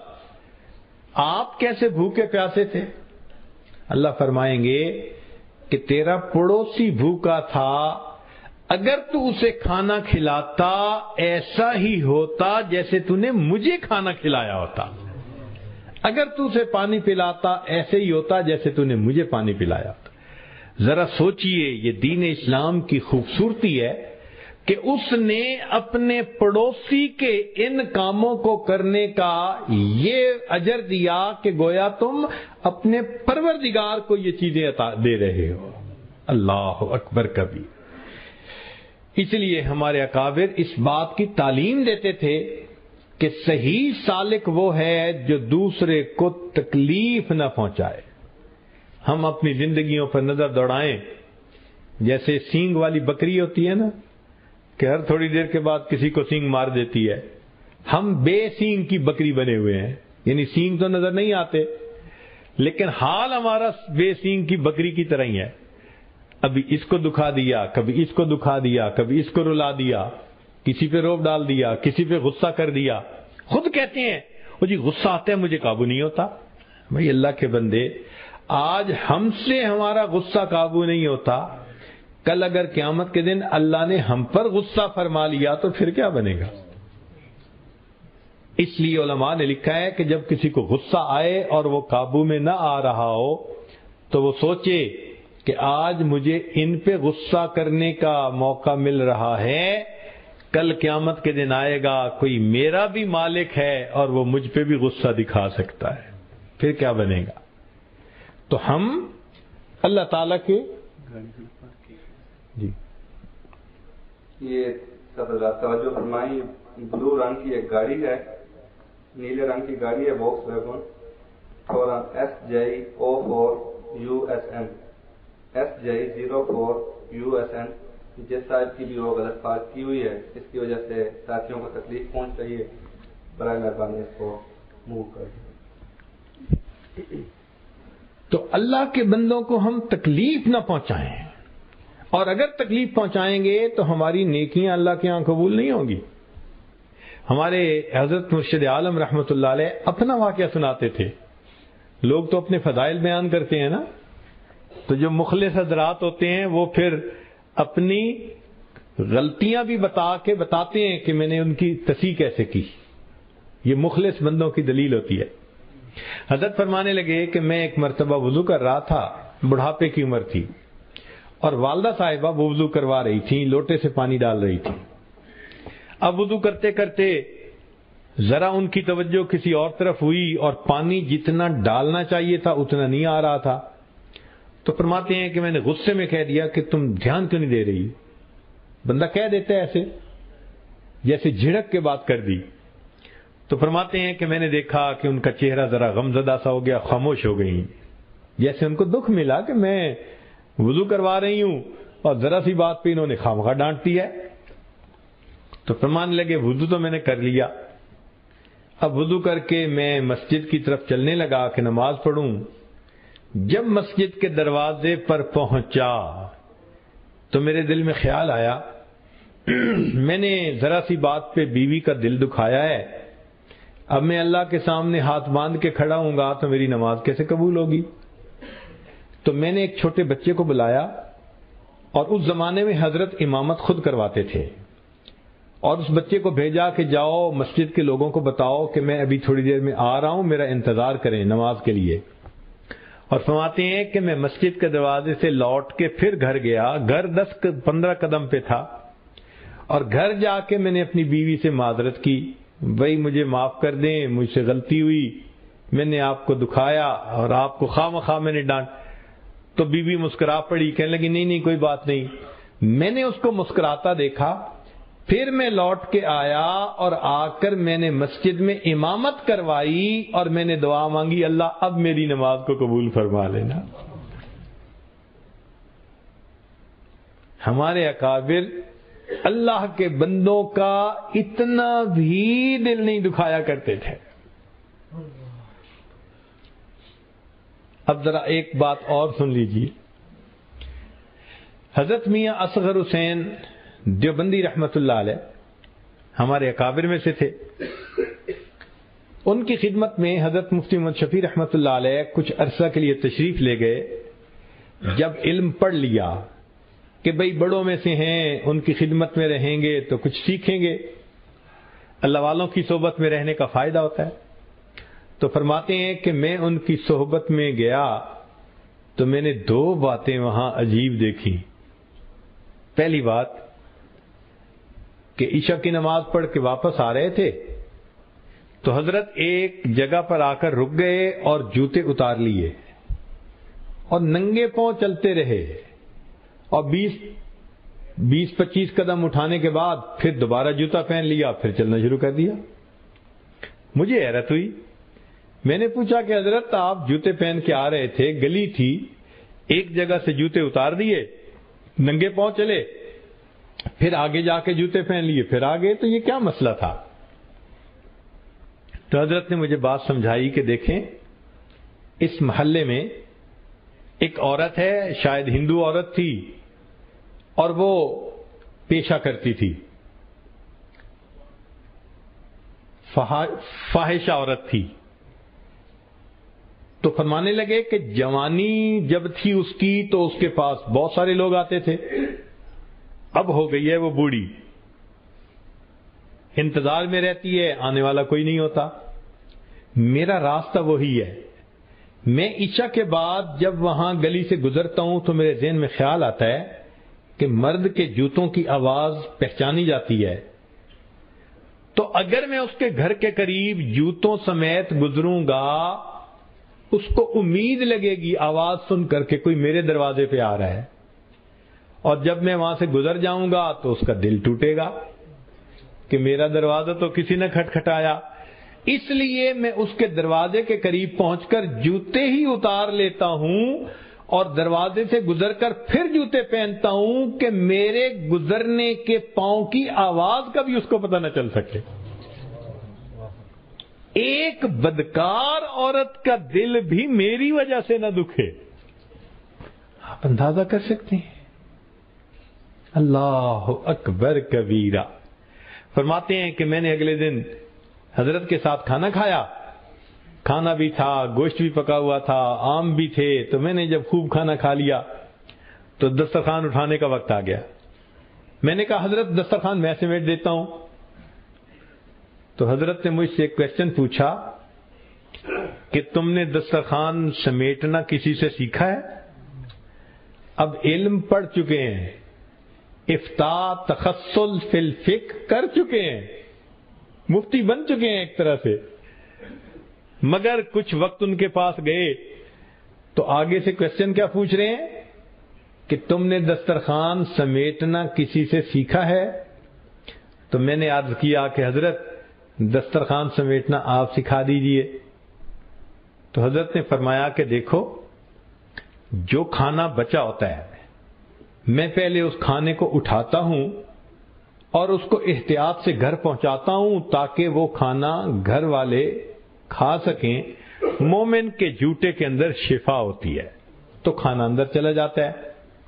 آپ کیسے بھوکے پیاسے تھے؟ اللہ فرمائیں گے کہ تیرا پڑوسی بھوکا تھا، اگر تو اسے کھانا کھلاتا ایسا ہی ہوتا جیسے تو نے مجھے کھانا کھلایا ہوتا، اگر تو اسے پانی پلاتا ایسے ہی ہوتا جیسے تو نے مجھے پانی پلایا ہوتا۔ ذرا سوچئے، یہ دین اسلام کی خوبصورتی ہے کہ اس نے اپنے پڑوسی کے ان کاموں کو کرنے کا یہ اجر دیا کہ گویا تم اپنے پروردگار کو یہ چیزیں عطا دے رہے ہو۔ اللہ اکبر کبیر۔ اس لیے ہمارے اکابر اس بات کی تعلیم دیتے تھے کہ صحیح سالک وہ ہے جو دوسرے کو تکلیف نہ پہنچائے۔ ہم اپنی زندگیوں پر نظر دوڑائیں، جیسے سینگ والی بکری ہوتی ہے نا، کہ ہر تھوڑی دیر کے بعد کسی کو سینگ مار دیتی ہے، ہم بے سینگ کی بکری بنے ہوئے ہیں، یعنی سینگ تو نظر نہیں آتے لیکن حال ہمارا بے سینگ کی بکری کی طرح ہی ہے، ابھی اس کو دکھا دیا، کبھی اس کو دکھا دیا، کبھی اس کو رلا دیا، کسی پہ روب ڈال دیا، کسی پہ غصہ کر دیا۔ خود کہتے ہیں وہ جی غصہ آتا ہے مجھے قابو نہیں ہوتا۔ بھائی اللہ کے بندے، آج ہم سے ہمارا غصہ قابو نہیں ہوتا، کل اگر قیامت کے دن اللہ نے ہم پر غصہ فرما لیا تو پھر کیا بنے گا؟ اس لیے علماء نے لکھا ہے کہ جب کسی کو غصہ آئے اور وہ قابو میں نہ آ رہا ہو تو وہ سوچے کہ آج مجھے ان پہ غصہ کرنے کا موقع مل رہا ہے، کل قیامت کے دن آئے گا کوئی میرا بھی مالک ہے اور وہ مجھ پہ بھی غصہ دکھا سکتا ہے، پھر کیا بنے گا؟ تو ہم اللہ تعالیٰ کے جی یہ سب توجہ فرمائی، بلو رنگ کی ایک گاڑی ہے، نیلے رنگ کی گاڑی ہے واکس ویگن، اور S J O four U S N S J zero four U S N جس صاحب کی بھی وہ غلط پارک کی ہوئی ہے، اس کی وجہ سے ساتھیوں کو تکلیف پہنچ رہی ہے، برائے مہربانی اس کو موو کر دیں۔ تو اللہ کے بندوں کو ہم تکلیف نہ پہنچائیں، اور اگر تکلیف پہنچائیں گے تو ہماری نیکیاں اللہ کے ہاں قبول نہیں ہوں گی۔ ہمارے حضرت مرشد عالم رحمۃ اللہ علیہ اپنا واقعہ سناتے تھے، لوگ تو اپنے فضائل بیان کرتے ہیں نا، تو جو مخلص حضرات ہوتے ہیں وہ پھر اپنی غلطیاں بھی بتا کے بتاتے ہیں کہ میں نے ان کی تصحیح کیسے کی۔ یہ مخلص بندوں کی دلیل ہوتی ہے۔ حضرت فرمانے لگے کہ میں ایک مرتبہ وضو کر رہا تھا، بڑھاپے کی عمر تھی، اور والدہ صاحبہ وضو کروا رہی تھیں، لوٹے سے پانی ڈال رہی تھی۔ اب وضو کرتے کرتے ذرا ان کی توجہ کسی اور طرف ہوئی اور پانی جتنا ڈالنا چاہیے تھا اتنا نہیں آ رہا تھا، تو فرماتے ہیں کہ میں نے غصے میں کہہ دیا کہ تم دھیان کیوں نہیں دے رہی؟ بندہ کہہ دیتا ہے ایسے، جیسے جھڑک کے بات کر دی۔ تو فرماتے ہیں کہ میں نے دیکھا کہ ان کا چہرہ ذرا غمزدہ سا ہو گیا، خاموش ہو گئی، جیسے ان کو دکھ ملا کہ میں وضو کروا رہی ہوں اور ذرا سی بات پہ انہوں نے خامخواہ ڈانٹ دی ہے۔ تو فرمانے لگے وضو تو میں نے کر لیا، اب وضو کر کے میں مسجد کی طرف چلنے لگا کہ نماز پڑھوں۔ جب مسجد کے دروازے پر پہنچا تو میرے دل میں خیال آیا میں نے ذرا سی بات پہ بیوی کا دل دکھایا ہے، اب میں اللہ کے سامنے ہاتھ باندھ کے کھڑا ہوں گا تو میری نماز کیسے قبول ہوگی؟ تو میں نے ایک چھوٹے بچے کو بلایا، اور اس زمانے میں حضرت امامت خود کرواتے تھے، اور اس بچے کو بھیجا کہ جاؤ مسجد کے لوگوں کو بتاؤ کہ میں ابھی تھوڑی دیر میں آ رہا ہوں، میرا انتظار کریں نماز کے لیے۔ اور فرماتے ہیں کہ میں مسجد کے دروازے سے لوٹ کے پھر گھر گیا، گھر دس پندرہ قدم پہ تھا، اور گھر جا کے میں نے اپنی بیوی سے معذرت کی، بھائی مجھے معاف کر دیں، مجھ سے غلطی ہوئی، میں نے آپ کو دکھایا اور آپ کو خواہ مخواہ میں نے ڈانٹ۔ تو بی بی مسکرا پڑی، کہنے لگی نہیں نہیں کوئی بات نہیں. میں نے اس کو مسکراتا دیکھا، پھر میں لوٹ کے آیا اور آ کر میں نے مسجد میں امامت کروائی اور میں نے دعا مانگی اللہ اب میری نماز کو قبول فرما لینا. ہمارے اکابر اللہ کے بندوں کا اتنا بھی دل نہیں دکھایا کرتے تھے. اب ذرا ایک بات اور سن لیجیے. حضرت میاں اصغر حسین دیوبندی رحمت اللہ علیہ ہمارے اکابر میں سے تھے. ان کی خدمت میں حضرت مفتی محمد شفیع رحمت اللہ علیہ کچھ عرصہ کے لیے تشریف لے گئے. جب علم پڑھ لیا کہ بھئی بڑوں میں سے ہیں، ان کی خدمت میں رہیں گے تو کچھ سیکھیں گے، اللہ والوں کی صحبت میں رہنے کا فائدہ ہوتا ہے، تو فرماتے ہیں کہ میں ان کی صحبت میں گیا تو میں نے دو باتیں وہاں عجیب دیکھی. پہلی بات کہ عشاء کی نماز پڑھ کے واپس آ رہے تھے تو حضرت ایک جگہ پر آ کر رک گئے اور جوتے اتار لیے اور ننگے پاؤں چلتے رہے، اور بیس بیس پچیس قدم اٹھانے کے بعد پھر دوبارہ جوتا پہن لیا، پھر چلنا شروع کر دیا. مجھے حیرت ہوئی. میں نے پوچھا کہ حضرت آپ جوتے پہن کے آ رہے تھے، گلی تھی، ایک جگہ سے جوتے اتار دیے، ننگے پاؤں چلے، پھر آگے جا کے جوتے پہن لیے، پھر آگے، تو یہ کیا مسئلہ تھا؟ تو حضرت نے مجھے بات سمجھائی کہ دیکھیں اس محلے میں ایک عورت ہے، شاید ہندو عورت تھی، اور وہ پیشہ کرتی تھی، فاحشہ عورت تھی. تو فرمانے لگے کہ جوانی جب تھی اس کی تو اس کے پاس بہت سارے لوگ آتے تھے، اب ہو گئی ہے وہ بوڑھی، انتظار میں رہتی ہے، آنے والا کوئی نہیں ہوتا. میرا راستہ وہی ہے. میں عشاء کے بعد جب وہاں گلی سے گزرتا ہوں تو میرے ذہن میں خیال آتا ہے کہ مرد کے جوتوں کی آواز پہچانی جاتی ہے، تو اگر میں اس کے گھر کے قریب جوتوں سمیت گزروں گا اس کو امید لگے گی آواز سن کر کے کوئی میرے دروازے پہ آ رہا ہے، اور جب میں وہاں سے گزر جاؤں گا تو اس کا دل ٹوٹے گا کہ میرا دروازہ تو کسی نے کھٹکھٹایا. اس لیے میں اس کے دروازے کے قریب پہنچ کر جوتے ہی اتار لیتا ہوں اور دروازے سے گزر کر پھر جوتے پہنتا ہوں کہ میرے گزرنے کے پاؤں کی آواز کا بھی اس کو پتہ نہ چل سکے. ایک بدکار عورت کا دل بھی میری وجہ سے نہ دکھے. آپ اندازہ کر سکتے ہیں. اللہ اکبر کبیرہ. فرماتے ہیں کہ میں نے اگلے دن حضرت کے ساتھ کھانا کھایا، کھانا بھی تھا، گوشت بھی پکا ہوا تھا، آم بھی تھے. تو میں نے جب خوب کھانا کھا لیا تو دسترخوان اٹھانے کا وقت آ گیا. میں نے کہا حضرت دسترخوان میں سمیٹ دیتا ہوں. تو حضرت نے مجھ سے ایک کوشچن پوچھا کہ تم نے دسترخوان سمیٹنا کسی سے سیکھا ہے؟ اب علم پڑھ چکے ہیں، افتاء تخصل فی الفقہ کر چکے ہیں، مفتی بن چکے ہیں ایک طرح سے، مگر کچھ وقت ان کے پاس گئے تو آگے سے کوشچن کیا پوچھ رہے ہیں کہ تم نے دسترخوان سمیٹنا کسی سے سیکھا ہے؟ تو میں نے عرض کیا کہ حضرت دسترخوان سمیٹنا آپ سکھا دیجئے. تو حضرت نے فرمایا کہ دیکھو جو کھانا بچا ہوتا ہے میں پہلے اس کھانے کو اٹھاتا ہوں اور اس کو احتیاط سے گھر پہنچاتا ہوں تاکہ وہ کھانا گھر والے کھا سکیں. مومن کے جوتے کے اندر شفا ہوتی ہے تو کھانا اندر چلا جاتا ہے.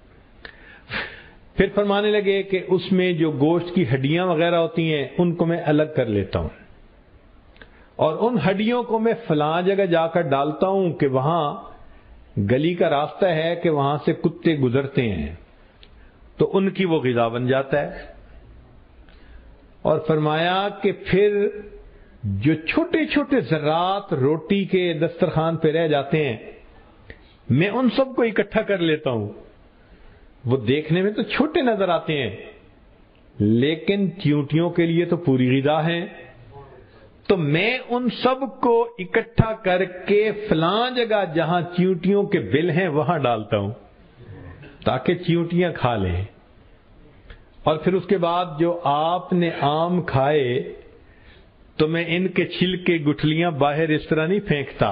پھر فرمانے لگے کہ اس میں جو گوشت کی ہڈیاں وغیرہ ہوتی ہیں ان کو میں الگ کر لیتا ہوں اور ان ہڈیوں کو میں فلاں جگہ جا کر ڈالتا ہوں کہ وہاں گلی کا راستہ ہے کہ وہاں سے کتے گزرتے ہیں تو ان کی وہ غذا بن جاتا ہے. اور فرمایا کہ پھر جو چھوٹے چھوٹے ذرات روٹی کے دسترخوان پہ رہ جاتے ہیں میں ان سب کو اکٹھا کر لیتا ہوں. وہ دیکھنے میں تو چھوٹے نظر آتے ہیں لیکن چیونٹیوں کے لیے تو پوری غذا ہے. تو میں ان سب کو اکٹھا کر کے فلاں جگہ جہاں چیونٹیوں کے بل ہیں وہاں ڈالتا ہوں تاکہ چیونٹیاں کھا لیں، اور پھر اس کے بعد جو آپ نے آم کھائے تو میں ان کے چھلکے گٹھلیاں باہر اس طرح نہیں پھینکتا۔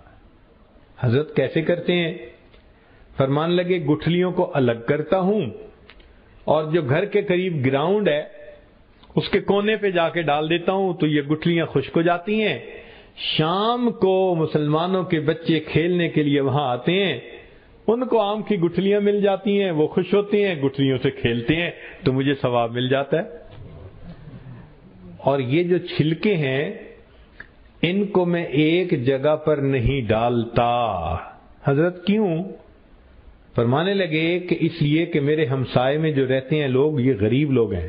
حضرت کیسے کرتے ہیں؟ فرمان لگے گٹھلیوں کو الگ کرتا ہوں اور جو گھر کے قریب گراؤنڈ ہے اس کے کونے پہ جا کے ڈال دیتا ہوں تو یہ گٹھلیاں خشک ہو جاتی ہیں۔ شام کو مسلمانوں کے بچے کھیلنے کے لیے وہاں آتے ہیں، ان کو آم کی گٹھلیاں مل جاتی ہیں، وہ خوش ہوتے ہیں، گٹھلیوں سے کھیلتے ہیں تو مجھے ثواب مل جاتا ہے۔ اور یہ جو چھلکے ہیں ان کو میں ایک جگہ پر نہیں ڈالتا۔ حضرت کیوں؟ فرمانے لگے کہ اس لیے کہ میرے ہمسائے میں جو رہتے ہیں لوگ یہ غریب لوگ ہیں،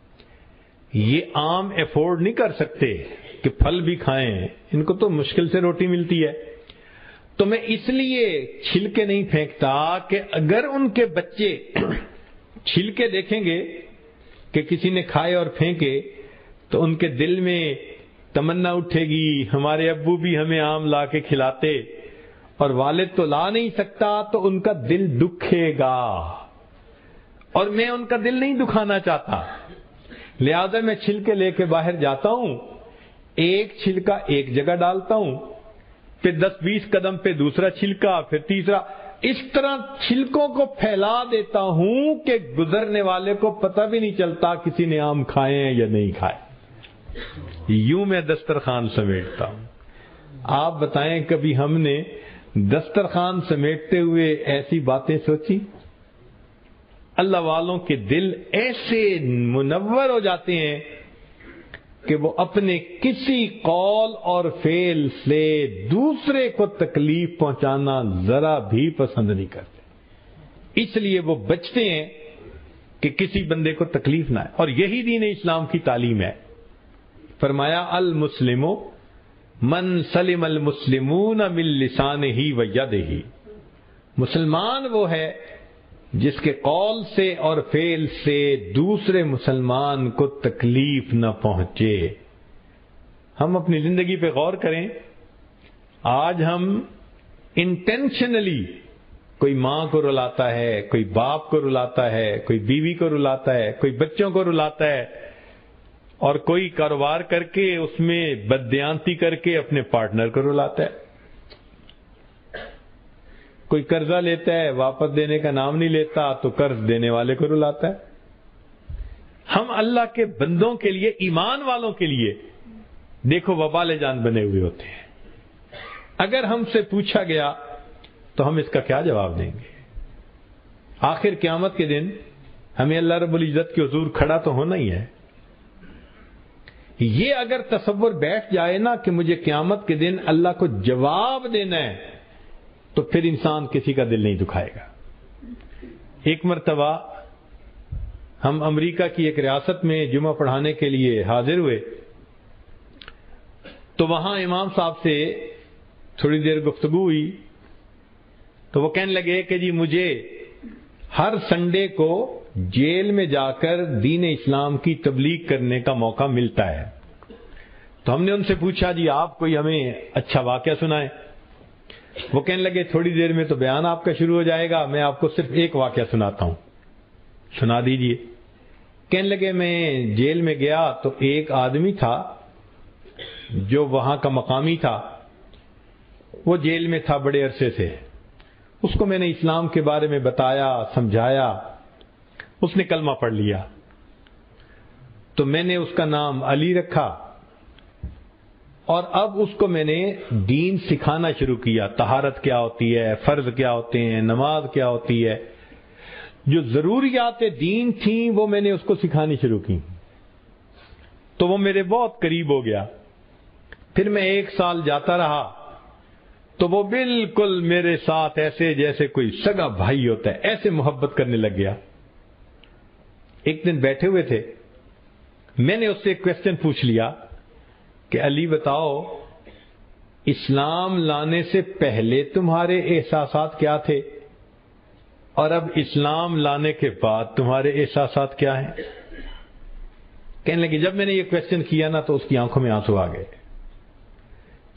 یہ عام افورڈ نہیں کر سکتے کہ پھل بھی کھائیں، ان کو تو مشکل سے روٹی ملتی ہے، تو میں اس لیے چھلکے نہیں پھینکتا کہ اگر ان کے بچے چھلکے دیکھیں گے کہ کسی نے کھائے اور پھینکے تو ان کے دل میں تمنا اٹھے گی ہمارے ابو بھی ہمیں آم لا کے کھلاتے، اور والد تو لا نہیں سکتا تو ان کا دل دکھے گا، اور میں ان کا دل نہیں دکھانا چاہتا، لہذا میں چھلکے لے کے باہر جاتا ہوں، ایک چھلکا ایک جگہ ڈالتا ہوں، پھر دس بیس قدم پہ دوسرا چھلکا، پھر تیسرا، اس طرح چھلکوں کو پھیلا دیتا ہوں کہ گزرنے والے کو پتہ بھی نہیں چلتا کسی نے آم کھائے ہیں یا نہیں کھائے۔ یوں میں دسترخوان سمیٹتا ہوں۔ آپ بتائیں کبھی ہم نے دسترخوان سمیٹتے ہوئے ایسی باتیں سوچی؟ اللہ والوں کے دل ایسے منور ہو جاتے ہیں کہ وہ اپنے کسی قول اور فعل سے دوسرے کو تکلیف پہنچانا ذرا بھی پسند نہیں کرتے، اس لیے وہ بچتے ہیں کہ کسی بندے کو تکلیف نہ ہے، اور یہی دین اسلام کی تعلیم ہے۔ فرمایا المسلم من سلم المسلمون من لسانہ و یدہ، مسلمان وہ ہے جس کے قول سے اور فعل سے دوسرے مسلمان کو تکلیف نہ پہنچے۔ ہم اپنی زندگی پہ غور کریں، آج ہم انٹینشنلی کوئی ماں کو رلاتا ہے، کوئی باپ کو رلاتا ہے، کوئی بیوی کو رلاتا ہے، کوئی بچوں کو رلاتا ہے، اور کوئی کاروبار کر کے اس میں بددیانتی کر کے اپنے پارٹنر کو رلاتا ہے، کوئی قرضہ لیتا ہے واپس دینے کا نام نہیں لیتا تو قرض دینے والے کو رلاتا ہے۔ ہم اللہ کے بندوں کے لیے، ایمان والوں کے لیے دیکھو وبال جان بنے ہوئے ہوتے ہیں۔ اگر ہم سے پوچھا گیا تو ہم اس کا کیا جواب دیں گے؟ آخر قیامت کے دن ہمیں اللہ رب العزت کے حضور کھڑا تو ہونا ہی ہے۔ یہ اگر تصور بیٹھ جائے نا کہ مجھے قیامت کے دن اللہ کو جواب دینا ہے تو پھر انسان کسی کا دل نہیں دکھائے گا۔ ایک مرتبہ ہم امریکہ کی ایک ریاست میں جمعہ پڑھانے کے لیے حاضر ہوئے تو وہاں امام صاحب سے تھوڑی دیر گفتگو ہوئی تو وہ کہنے لگے کہ جی مجھے ہر سنڈے کو جیل میں جا کر دین اسلام کی تبلیغ کرنے کا موقع ملتا ہے۔ تو ہم نے ان سے پوچھا جی آپ کوئی ہمیں اچھا واقعہ سنائیں۔ وہ کہنے لگے تھوڑی دیر میں تو بیان آپ کا شروع ہو جائے گا، میں آپ کو صرف ایک واقعہ سناتا ہوں، سنا دیجئے۔ کہنے لگے میں جیل میں گیا تو ایک آدمی تھا جو وہاں کا مقامی تھا، وہ جیل میں تھا بڑے عرصے سے، اس کو میں نے اسلام کے بارے میں بتایا، سمجھایا، اس نے کلمہ پڑھ لیا، تو میں نے اس کا نام علی رکھا، اور اب اس کو میں نے دین سکھانا شروع کیا، طہارت کیا ہوتی ہے، فرض کیا ہوتے ہیں، نماز کیا ہوتی ہے، جو ضروریات دین تھیں وہ میں نے اس کو سکھانی شروع کی، تو وہ میرے بہت قریب ہو گیا۔ پھر میں ایک سال جاتا رہا تو وہ بالکل میرے ساتھ ایسے جیسے کوئی سگا بھائی ہوتا ہے، ایسے محبت کرنے لگ گیا۔ ایک دن بیٹھے ہوئے تھے، میں نے اس سے ایک کوسچن پوچھ لیا کہ علی بتاؤ اسلام لانے سے پہلے تمہارے احساسات کیا تھے اور اب اسلام لانے کے بعد تمہارے احساسات کیا ہیں؟ کہنے لگے جب میں نے یہ کوسچن کیا نا تو اس کی آنکھوں میں آنسو آ گئے۔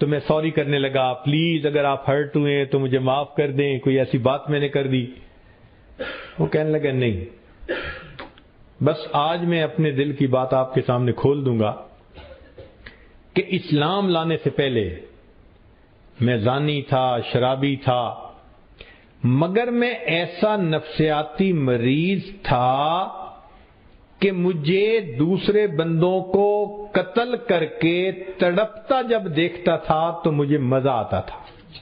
تو میں سوری کرنے لگا، پلیز اگر آپ ہرٹ ہوئے تو مجھے معاف کر دیں، کوئی ایسی بات میں نے کر دی. وہ کہنے لگا نہیں، بس آج میں اپنے دل کی بات آپ کے سامنے کھول دوں گا کہ اسلام لانے سے پہلے میں زانی تھا، شرابی تھا، مگر میں ایسا نفسیاتی مریض تھا کہ مجھے دوسرے بندوں کو قتل کر کے تڑپتا جب دیکھتا تھا تو مجھے مزہ آتا تھا،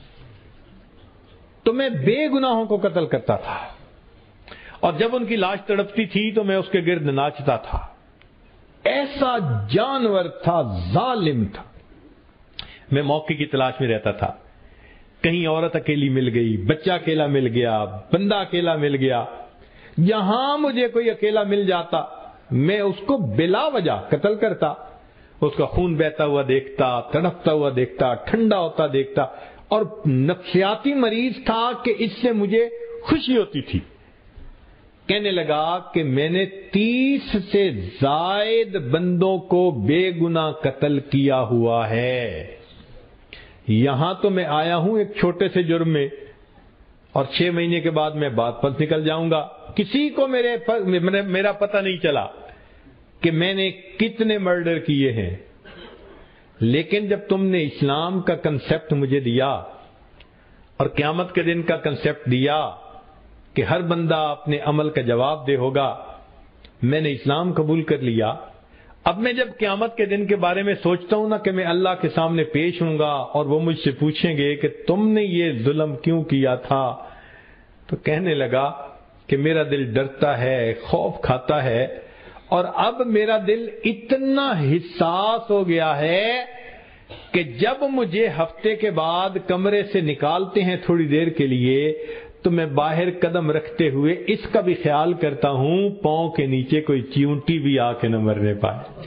تو میں بے گناہوں کو قتل کرتا تھا، اور جب ان کی لاش تڑپتی تھی تو میں اس کے گرد ناچتا تھا. ایسا جانور تھا، ظالم تھا. میں موقع کی تلاش میں رہتا تھا، کہیں عورت اکیلی مل گئی، بچہ اکیلا مل گیا، بندہ اکیلا مل گیا، جہاں مجھے کوئی اکیلا مل جاتا میں اس کو بلا وجہ قتل کرتا. اس کا خون بہتا ہوا دیکھتا، تڑپتا ہوا دیکھتا، ٹھنڈا ہوتا دیکھتا، اور نفسیاتی مریض تھا کہ اس سے مجھے خوشی ہوتی تھی. کہنے لگا کہ میں نے تیس سے زائد بندوں کو بے گناہ قتل کیا ہوا ہے. یہاں تو میں آیا ہوں ایک چھوٹے سے جرم میں، اور چھ مہینے کے بعد میں بات پر نکل جاؤں گا. کسی کو میرے میرا پتہ نہیں چلا کہ میں نے کتنے مرڈر کیے ہیں. لیکن جب تم نے اسلام کا کنسپٹ مجھے دیا اور قیامت کے دن کا کنسپٹ دیا کہ ہر بندہ اپنے عمل کا جواب دے ہوگا، میں نے اسلام قبول کر لیا. اب میں جب قیامت کے دن کے بارے میں سوچتا ہوں نا کہ میں اللہ کے سامنے پیش ہوں گا اور وہ مجھ سے پوچھیں گے کہ تم نے یہ ظلم کیوں کیا تھا، تو کہنے لگا کہ میرا دل ڈرتا ہے، خوف کھاتا ہے، اور اب میرا دل اتنا حساس ہو گیا ہے کہ جب مجھے ہفتے کے بعد کمرے سے نکالتے ہیں تھوڑی دیر کے لیے تو میں باہر قدم رکھتے ہوئے اس کا بھی خیال کرتا ہوں پاؤں کے نیچے کوئی چیونٹی بھی آ کے نہ مرنے پائے.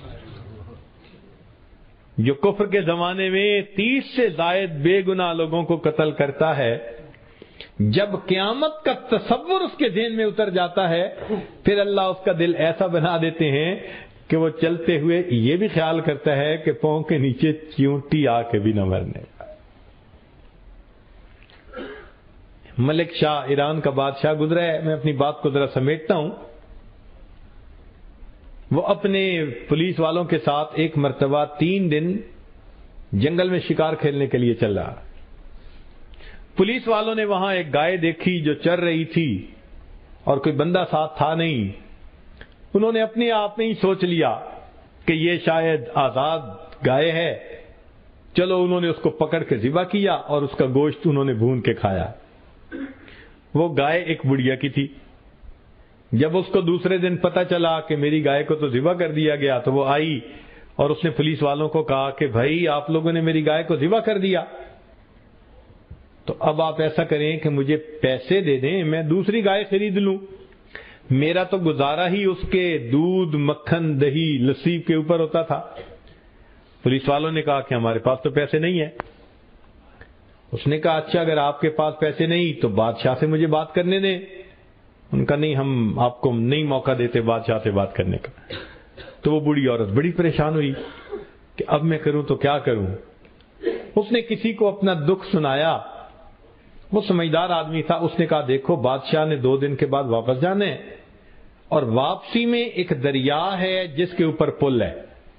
جو کفر کے زمانے میں تیس سے زائد بے گناہ لوگوں کو قتل کرتا ہے، جب قیامت کا تصور اس کے ذہن میں اتر جاتا ہے پھر اللہ اس کا دل ایسا بنا دیتے ہیں کہ وہ چلتے ہوئے یہ بھی خیال کرتا ہے کہ پاؤں کے نیچے چیونٹی آ کے بھی نہ مرنے. ملک شاہ ایران کا بادشاہ گزرا ہے. میں اپنی بات کو ذرا سمیٹتا ہوں. وہ اپنے پولیس والوں کے ساتھ ایک مرتبہ تین دن جنگل میں شکار کھیلنے کے لیے چل رہا. پولیس والوں نے وہاں ایک گائے دیکھی جو چر رہی تھی اور کوئی بندہ ساتھ تھا نہیں. انہوں نے اپنے آپ میں ہی سوچ لیا کہ یہ شاید آزاد گائے ہے. چلو انہوں نے اس کو پکڑ کے ذبح کیا اور اس کا گوشت انہوں نے بھون کے کھایا. وہ گائے ایک بڑھیا کی تھی. جب اس کو دوسرے دن پتا چلا کہ میری گائے کو تو ذبح کر دیا گیا تو وہ آئی اور اس نے پولیس والوں کو کہا کہ بھائی آپ لوگوں نے میری گائے کو ذبح کر دیا، تو اب آپ ایسا کریں کہ مجھے پیسے دے دیں، میں دوسری گائے خرید لوں. میرا تو گزارا ہی اس کے دودھ، مکھن، دہی، لسی کے اوپر ہوتا تھا. پولیس والوں نے کہا کہ ہمارے پاس تو پیسے نہیں ہیں. اس نے کہا اچھا اگر آپ کے پاس پیسے نہیں تو بادشاہ سے مجھے بات کرنے دیں. ان کا نہیں، ہم آپ کو نہیں موقع دیتے بادشاہ سے بات کرنے کا. تو وہ بوڑھی عورت بڑی پریشان ہوئی کہ اب میں کروں تو کیا کروں. اس نے کسی کو اپنا دکھ سنایا. وہ سمجھدار آدمی تھا. اس نے کہا دیکھو بادشاہ نے دو دن کے بعد واپس جانا ہے اور واپسی میں ایک دریا ہے جس کے اوپر پل ہے،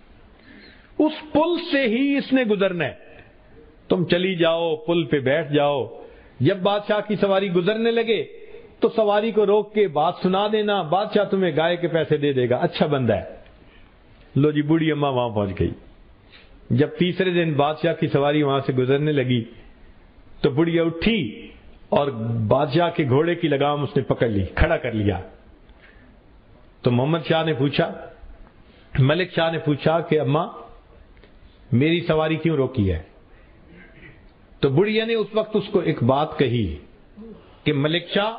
اس پل سے ہی اس نے گزرنا ہے. تم چلی جاؤ، پل پہ بیٹھ جاؤ. جب بادشاہ کی سواری گزرنے لگے تو سواری کو روک کے بات سنا دینا، بادشاہ تمہیں گائے کے پیسے دے دے گا، اچھا بندہ ہے. لو جی بوڑھی اماں وہاں پہنچ گئی. جب تیسرے دن بادشاہ کی سواری وہاں سے گزرنے لگی تو بڑھیا اٹھی اور بادشاہ کے گھوڑے کی لگام اس نے پکڑ لی، کھڑا کر لیا. تو محمد شاہ نے پوچھا، ملک شاہ نے پوچھا کہ اماں میری سواری کیوں روکی ہے؟ تو بڑھیا نے اس وقت اس کو ایک بات کہی کہ ملک شاہ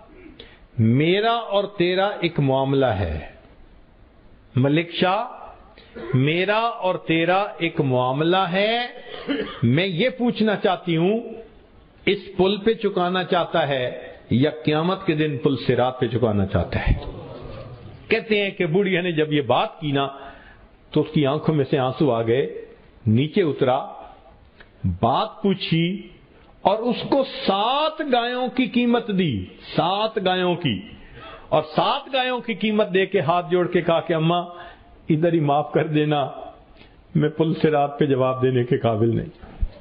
میرا اور تیرا ایک معاملہ ہے. ملک شاہ میرا اور تیرا ایک معاملہ ہے. میں یہ پوچھنا چاہتی ہوں اس پل پہ چکانا چاہتا ہے یا قیامت کے دن پل صراط پہ چکانا چاہتا ہے؟ کہتے ہیں کہ بڑھیا نے جب یہ بات کی نا تو اس کی آنکھوں میں سے آنسو آ گئے. نیچے اترا بات پوچھی اور اس کو سات گایوں کی قیمت دی، سات گایوں کی، اور سات گایوں کی قیمت دے کے ہاتھ جوڑ کے کہا کہ اماں ادھر ہی معاف کر دینا، میں پل صراط پہ جواب دینے کے قابل نہیں۔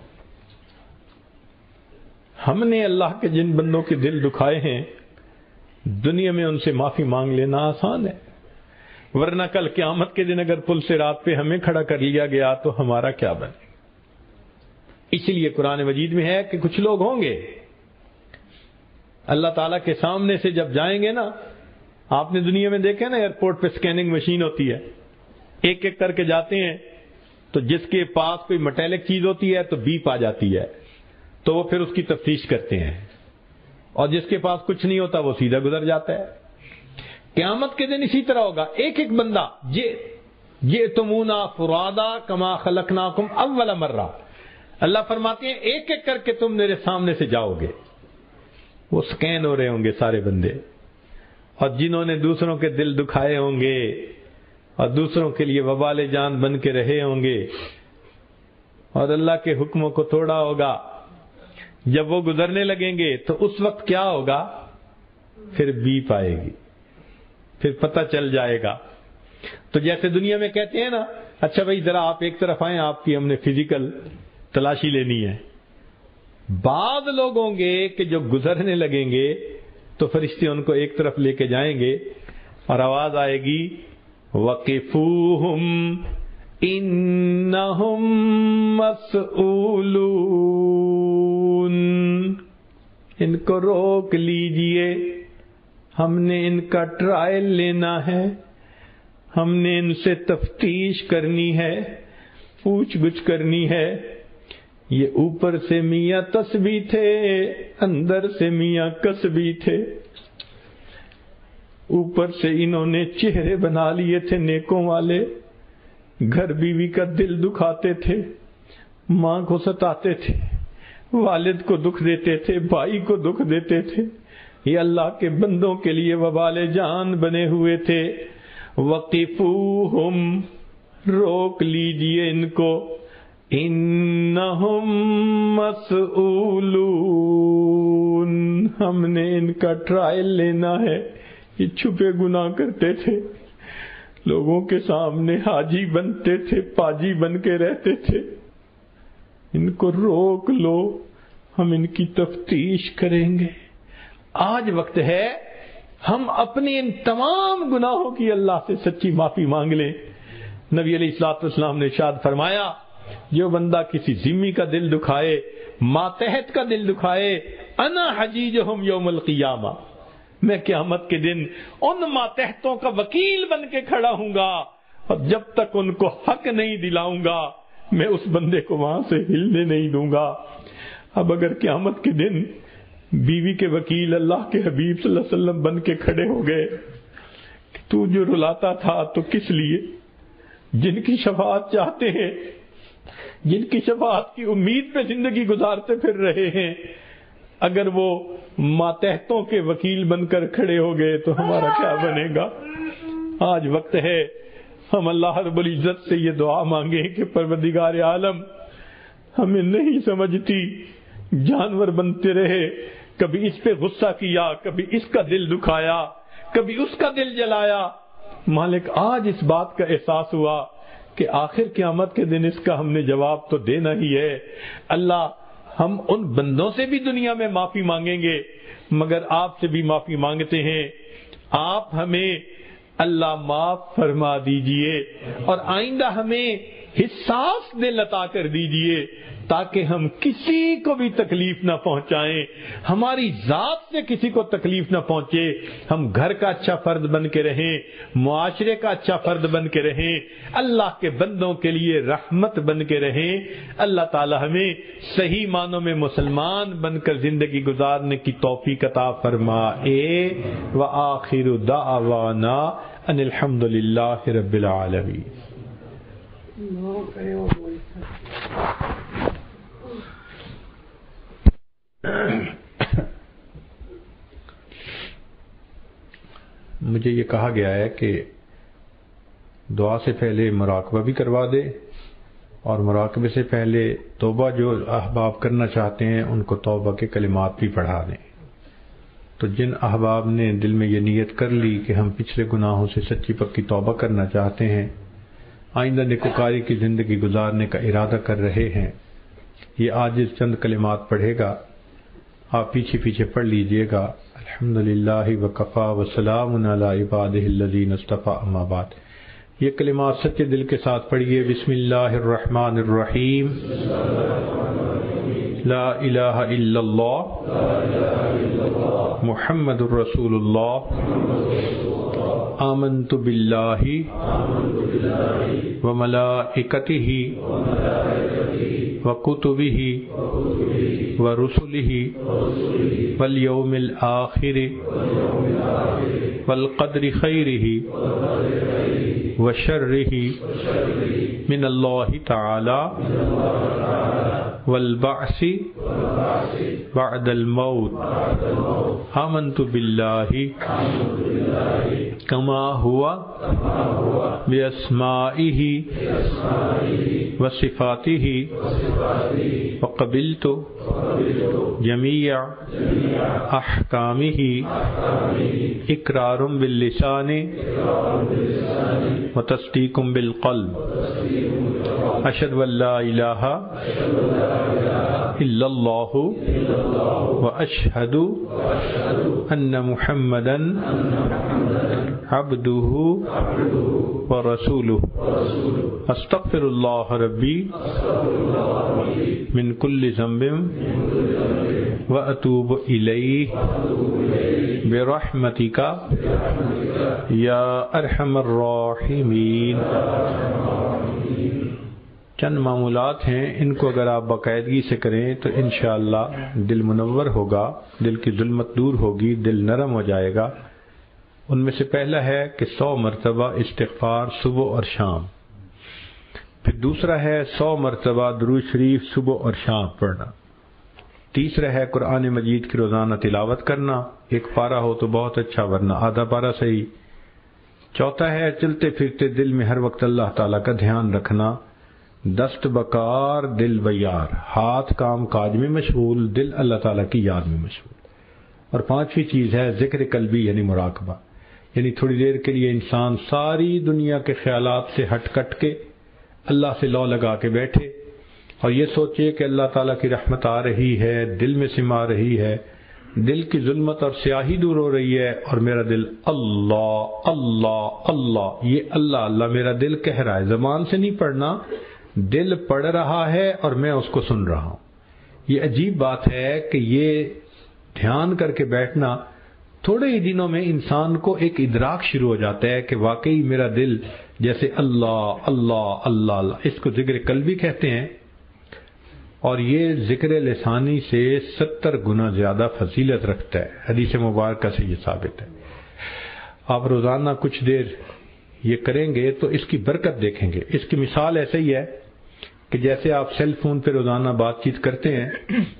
ہم نے اللہ کے جن بندوں کے دل دکھائے ہیں دنیا میں ان سے معافی مانگ لینا آسان ہے، ورنہ کل قیامت کے دن اگر پل صراط پہ ہمیں کھڑا کر لیا گیا تو ہمارا کیا بنے؟ اس لیے قرآن مجید میں ہے کہ کچھ لوگ ہوں گے اللہ تعالیٰ کے سامنے سے جب جائیں گے نا، آپ نے دنیا میں دیکھا نا ایئرپورٹ پہ سکیننگ مشین ہوتی ہے، ایک ایک کر کے جاتے ہیں تو جس کے پاس کوئی میٹیلک چیز ہوتی ہے تو بیپ آ جاتی ہے، تو وہ پھر اس کی تفتیش کرتے ہیں، اور جس کے پاس کچھ نہیں ہوتا وہ سیدھا گزر جاتا ہے۔ قیامت کے دن اسی طرح ہوگا، ایک ایک بندہ جئتمونا فرادا کما خلقناکم اول مرہ، اللہ فرماتے ہیں ایک ایک کر کے تم میرے سامنے سے جاؤ گے، وہ سکین ہو رہے ہوں گے سارے بندے، اور جنہوں نے دوسروں کے دل دکھائے ہوں گے اور دوسروں کے لیے وبال جان بن کے رہے ہوں گے اور اللہ کے حکموں کو توڑا ہوگا، جب وہ گزرنے لگیں گے تو اس وقت کیا ہوگا؟ پھر بیپ آئے گی، پھر پتہ چل جائے گا۔ تو جیسے دنیا میں کہتے ہیں نا، اچھا بھائی ذرا آپ ایک طرف آئیں، آپ کی ہم نے فزیکل تلاشی لینی ہے، بعض لوگ ہوں گے کہ جو گزرنے لگیں گے تو فرشتے ان کو ایک طرف لے کے جائیں گے اور آواز آئے گی وَقِفُوهُمْ إِنَّهُمْ مَسْئُولُونَ، ان کو روک لیجئے، ہم نے ان کا ٹرائل لینا ہے، ہم نے ان سے تفتیش کرنی ہے، پوچھ گچھ کرنی ہے۔ یہ اوپر سے میاں تسبیح تھے، اندر سے میاں کسبی تھے، اوپر سے انہوں نے چہرے بنا لیے تھے نیکوں والے، گھر بیوی کا دل دکھاتے تھے، ماں کو ستاتے تھے، والد کو دکھ دیتے تھے، بھائی کو دکھ دیتے تھے، یہ اللہ کے بندوں کے لیے وبال جان بنے ہوئے تھے۔ وقفوہم، روک لیجئے ان کو، انہم مسئولون، ہم نے ان کا ٹرائل لینا ہے۔ یہ چھپے گناہ کرتے تھے، لوگوں کے سامنے حاجی بنتے تھے، پاجی بن کے رہتے تھے، ان کو روک لو، ہم ان کی تفتیش کریں گے۔ آج وقت ہے ہم اپنے ان تمام گناہوں کی اللہ سے سچی معافی مانگ لیں۔ نبی علیہ الصلوۃ والسلام نے ارشاد فرمایا، جو بندہ کسی ذمی کا دل دکھائے، ماتحت کا دل دکھائے، انا حجیجہم یوم القیامہ، میں قیامت کے دن ان ماتحتوں کا وکیل بن کے کھڑا ہوں گا، اور جب تک ان کو حق نہیں دلاؤں گا میں اس بندے کو وہاں سے ہلنے نہیں دوں گا۔ اب اگر قیامت کے دن بیوی کے وکیل اللہ کے حبیب صلی اللہ علیہ وسلم بن کے کھڑے ہو گئے، تو جو رلاتا تھا تو کس لیے؟ جن کی شفاعت چاہتے ہیں، جن کی شفاعت کی امید پہ زندگی گزارتے پھر رہے ہیں، اگر وہ ماتحتوں کے وکیل بن کر کھڑے ہو گئے تو ہمارا کیا بنے گا؟ آج وقت ہے ہم اللہ رب العزت سے یہ دعا مانگیں کہ پروردگار عالم، ہمیں نہیں سمجھتی، جانور بنتے رہے، کبھی اس پہ غصہ کیا، کبھی اس کا دل دکھایا، کبھی اس کا دل جلایا۔ مالک آج اس بات کا احساس ہوا کہ آخر قیامت کے دن اس کا ہم نے جواب تو دینا ہی ہے۔ اللہ، ہم ان بندوں سے بھی دنیا میں معافی مانگیں گے، مگر آپ سے بھی معافی مانگتے ہیں، آپ ہمیں اللہ معاف فرما دیجئے، اور آئندہ ہمیں حساس دل عطا کر دیجئے تاکہ ہم کسی کو بھی تکلیف نہ پہنچائیں، ہماری ذات سے کسی کو تکلیف نہ پہنچے، ہم گھر کا اچھا فرد بن کے رہیں، معاشرے کا اچھا فرد بن کے رہیں، اللہ کے بندوں کے لیے رحمت بن کے رہیں۔ اللہ تعالی ہمیں صحیح معنوں میں مسلمان بن کر زندگی گزارنے کی توفیق عطا فرمائے۔ وآخر دعوانا ان الحمد للہ رب العالمین۔ مجھے یہ کہا گیا ہے کہ دعا سے پہلے مراقبہ بھی کروا دے اور مراقبے سے پہلے توبہ جو احباب کرنا چاہتے ہیں ان کو توبہ کے کلمات بھی پڑھا دیں۔ تو جن احباب نے دل میں یہ نیت کر لی کہ ہم پچھلے گناہوں سے سچی پکی توبہ کرنا چاہتے ہیں، آئندہ نیکوکاری کی زندگی گزارنے کا ارادہ کر رہے ہیں، یہ آج چند کلمات پڑھے گا، آپ پیچھے پیچھے پڑھ لیجئے گا۔ الحمدللہ وکفا وسلام علی عبادہ الذین اصطفیٰ، اما بعد۔ یہ کلمات سچے دل کے ساتھ پڑھیے۔ بسم اللہ الرحمن الرحیم، لا الہ الا اللہ محمد الرسول اللہ، آمنت باللہ وملائکتہ وکتبہ ورسلہ والیوم الآخر والقدر خیرہ وشرہ من اللہ تعالی والبعث بعد الموت، آمنت باللہ کما ہوا باسمائہ وصفاتہ وقبلت جمیع احکامہ اقرار باللسان وتصدیق بالقلب، اشہد ان لا الہ الا اللہ واشہد ان محمدا عبدہ ورسولہ، استغفر اللہ ربی من کل ذنب واتوب الیہ برحمتک یا ارحم الراحمین۔ چند معمولات ہیں، ان کو اگر آپ باقاعدگی سے کریں تو انشاءاللہ دل منور ہوگا، دل کی ظلمت دور ہوگی، دل نرم ہو جائے گا۔ ان میں سے پہلا ہے کہ سو مرتبہ استغفار صبح اور شام، پھر دوسرا ہے سو مرتبہ درود شریف صبح اور شام پڑھنا، تیسرا ہے قرآن مجید کی روزانہ تلاوت کرنا، ایک پارہ ہو تو بہت اچھا ورنہ آدھا پارہ صحیح، چوتھا ہے چلتے پھرتے دل میں ہر وقت اللہ تعالیٰ کا دھیان رکھنا، دست بکار دل بیار، ہاتھ کام کاج میں مشغول، دل اللہ تعالیٰ کی یاد میں مشغول۔ اور پانچویں چیز ہے ذکر قلبی یعنی مراقبہ، یعنی تھوڑی دیر کے لیے انسان ساری دنیا کے خیالات سے ہٹ کٹ کے اللہ سے لو لگا کے بیٹھے اور یہ سوچے کہ اللہ تعالیٰ کی رحمت آ رہی ہے، دل میں سما رہی ہے، دل کی ظلمت اور سیاہی دور ہو رہی ہے، اور میرا دل اللہ اللہ اللہ، یہ اللہ اللہ میرا دل کہہ رہا ہے، زبان سے نہیں پڑھنا، دل پڑھ رہا ہے اور میں اس کو سن رہا ہوں۔ یہ عجیب بات ہے کہ یہ دھیان کر کے بیٹھنا، تھوڑے ہی دنوں میں انسان کو ایک ادراک شروع ہو جاتا ہے کہ واقعی میرا دل جیسے اللہ اللہ اللہ اللہ، اس کو ذکر قلبی کہتے ہیں، اور یہ ذکر لسانی سے ستر گنا زیادہ فضیلت رکھتا ہے، حدیث مبارکہ سے یہ ثابت ہے۔ آپ روزانہ کچھ دیر یہ کریں گے تو اس کی برکت دیکھیں گے۔ اس کی مثال ایسے ہی ہے کہ جیسے آپ سیل فون پہ روزانہ بات چیت کرتے ہیں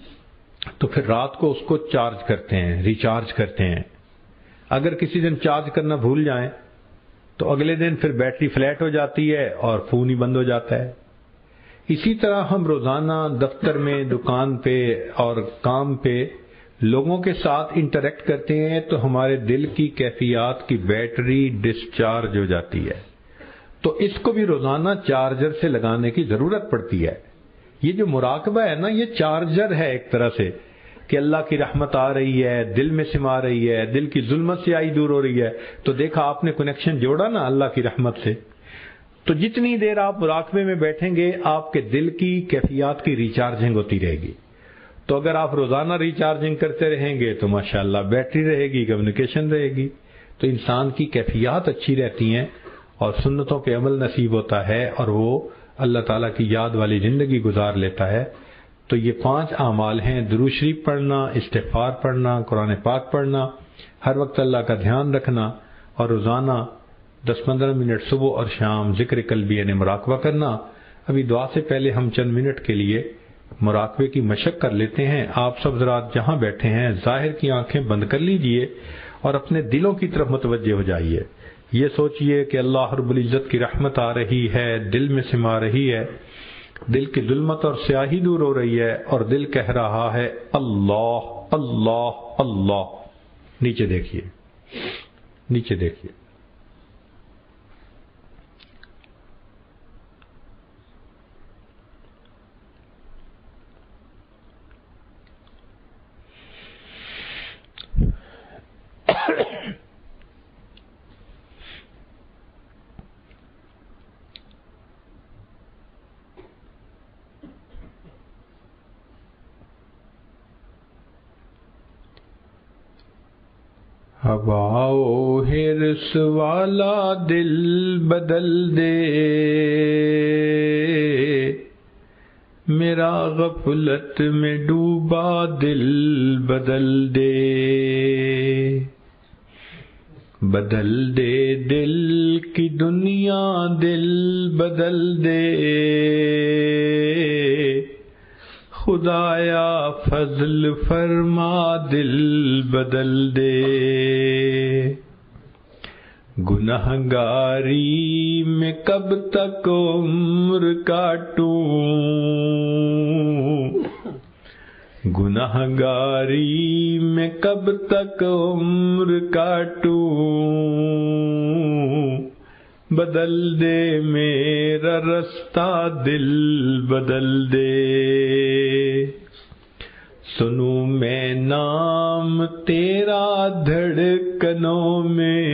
تو پھر رات کو اس کو چارج کرتے ہیں، ریچارج کرتے ہیں، اگر کسی دن چارج کرنا بھول جائیں تو اگلے دن پھر بیٹری فلیٹ ہو جاتی ہے اور فون ہی بند ہو جاتا ہے۔ اسی طرح ہم روزانہ دفتر میں، دکان پہ اور کام پہ لوگوں کے ساتھ انٹریکٹ کرتے ہیں تو ہمارے دل کی کیفیات کی بیٹری ڈسچارج ہو جاتی ہے، تو اس کو بھی روزانہ چارجر سے لگانے کی ضرورت پڑتی ہے۔ یہ جو مراقبہ ہے نا، یہ چارجر ہے ایک طرح سے، کہ اللہ کی رحمت آ رہی ہے، دل میں سما رہی ہے، دل کی ظلمت سے آئی دور ہو رہی ہے، تو دیکھا آپ نے کنیکشن جوڑا نا اللہ کی رحمت سے، تو جتنی دیر آپ مراقبے میں بیٹھیں گے آپ کے دل کی کیفیات کی ریچارجنگ ہوتی رہے گی۔ تو اگر آپ روزانہ ریچارجنگ کرتے رہیں گے تو ماشاءاللہ بیٹری رہے گی، کمیونیکیشن رہے گی، تو انسان کی کیفیات اچھی رہتی ہیں اور سنتوں پہ عمل نصیب ہوتا ہے اور وہ اللہ تعالیٰ کی یاد والی زندگی گزار لیتا ہے۔ تو یہ پانچ اعمال ہیں، درود شریف پڑھنا، استغفار پڑھنا، قرآن پاک پڑھنا، ہر وقت اللہ کا دھیان رکھنا، اور روزانہ دس پندرہ منٹ صبح اور شام ذکر قلبی یعنی مراقبہ کرنا۔ ابھی دعا سے پہلے ہم چند منٹ کے لیے مراقبے کی مشق کر لیتے ہیں۔ آپ سب ذرا جہاں بیٹھے ہیں ظاہر کی آنکھیں بند کر لیجئے اور اپنے دلوں کی طرف متوجہ ہو جائیے۔ یہ سوچئے کہ اللہ رب العزت کی رحمت آ رہی ہے، دل میں سما رہی ہے، دل کی ظلمت اور سیاہی دور ہو رہی ہے اور دل کہہ رہا ہے اللہ اللہ اللہ. نیچے دیکھیے, نیچے دیکھیے. ہواؤ ہرس والا دل بدل دے, میرا غفلت میں ڈوبا دل بدل دے. بدل دے دل کی دنیا دل بدل دے, خدایا فضل فرما دل بدل دے. گنہگاری میں کب تک عمر کاٹوں, گنہگاری میں کب تک عمر کاٹوں, بدل دے میرا رستہ دل بدل دے. سنوں میں نام تیرا دھڑکنوں میں,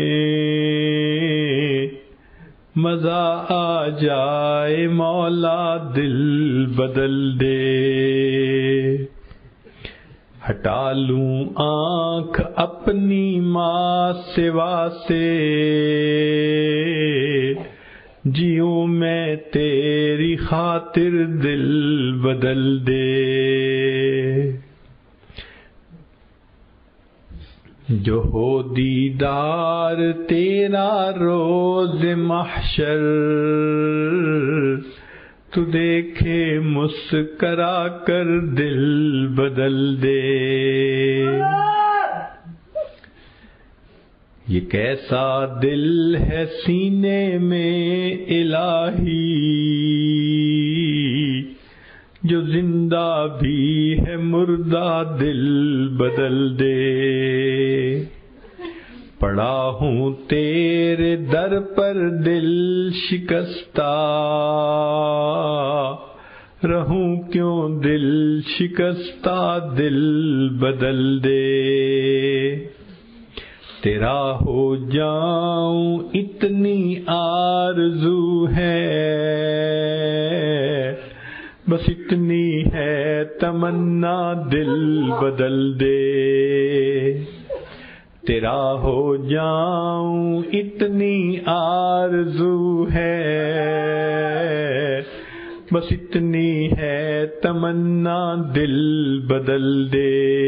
مزہ آ جائے مولا دل بدل دے. ہٹا لوں آنکھ اپنی ماں سوا سے, جیوں میں تیری خاطر دل بدل دے. جو ہو دیدار تیرا روز محشر, تو دیکھے مسکرا کر دل بدل دے. یہ کیسا دل ہے سینے میں الہی, جو زندہ بھی ہے مردہ دل بدل دے. پڑا ہوں تیرے در پر دل شکستہ, رہوں کیوں دل شکستہ دل بدل دے. تیرا ہو جاؤں اتنی آرزو ہے, بس اتنی ہے تمنا دل بدل دے. تیرا ہو جاؤں اتنی آرزو ہے, بس اتنی ہے تمنا دل بدل دے.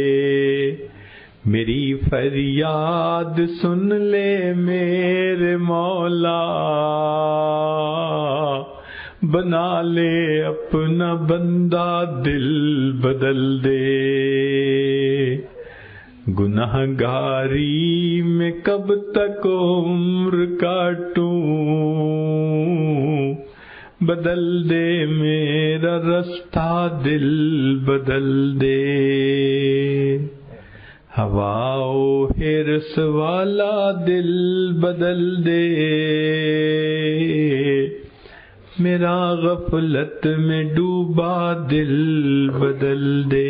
میری فریاد سن لے میرے مولا, بنا لے اپنا بندہ دل بدل دے. گنہگاری میں کب تک عمر کاٹوں, بدل دے میرا رستہ دل بدل دے. ہواؤ ہرس والا دل بدل دے, میرا غفلت میں ڈوبا دل بدل دے.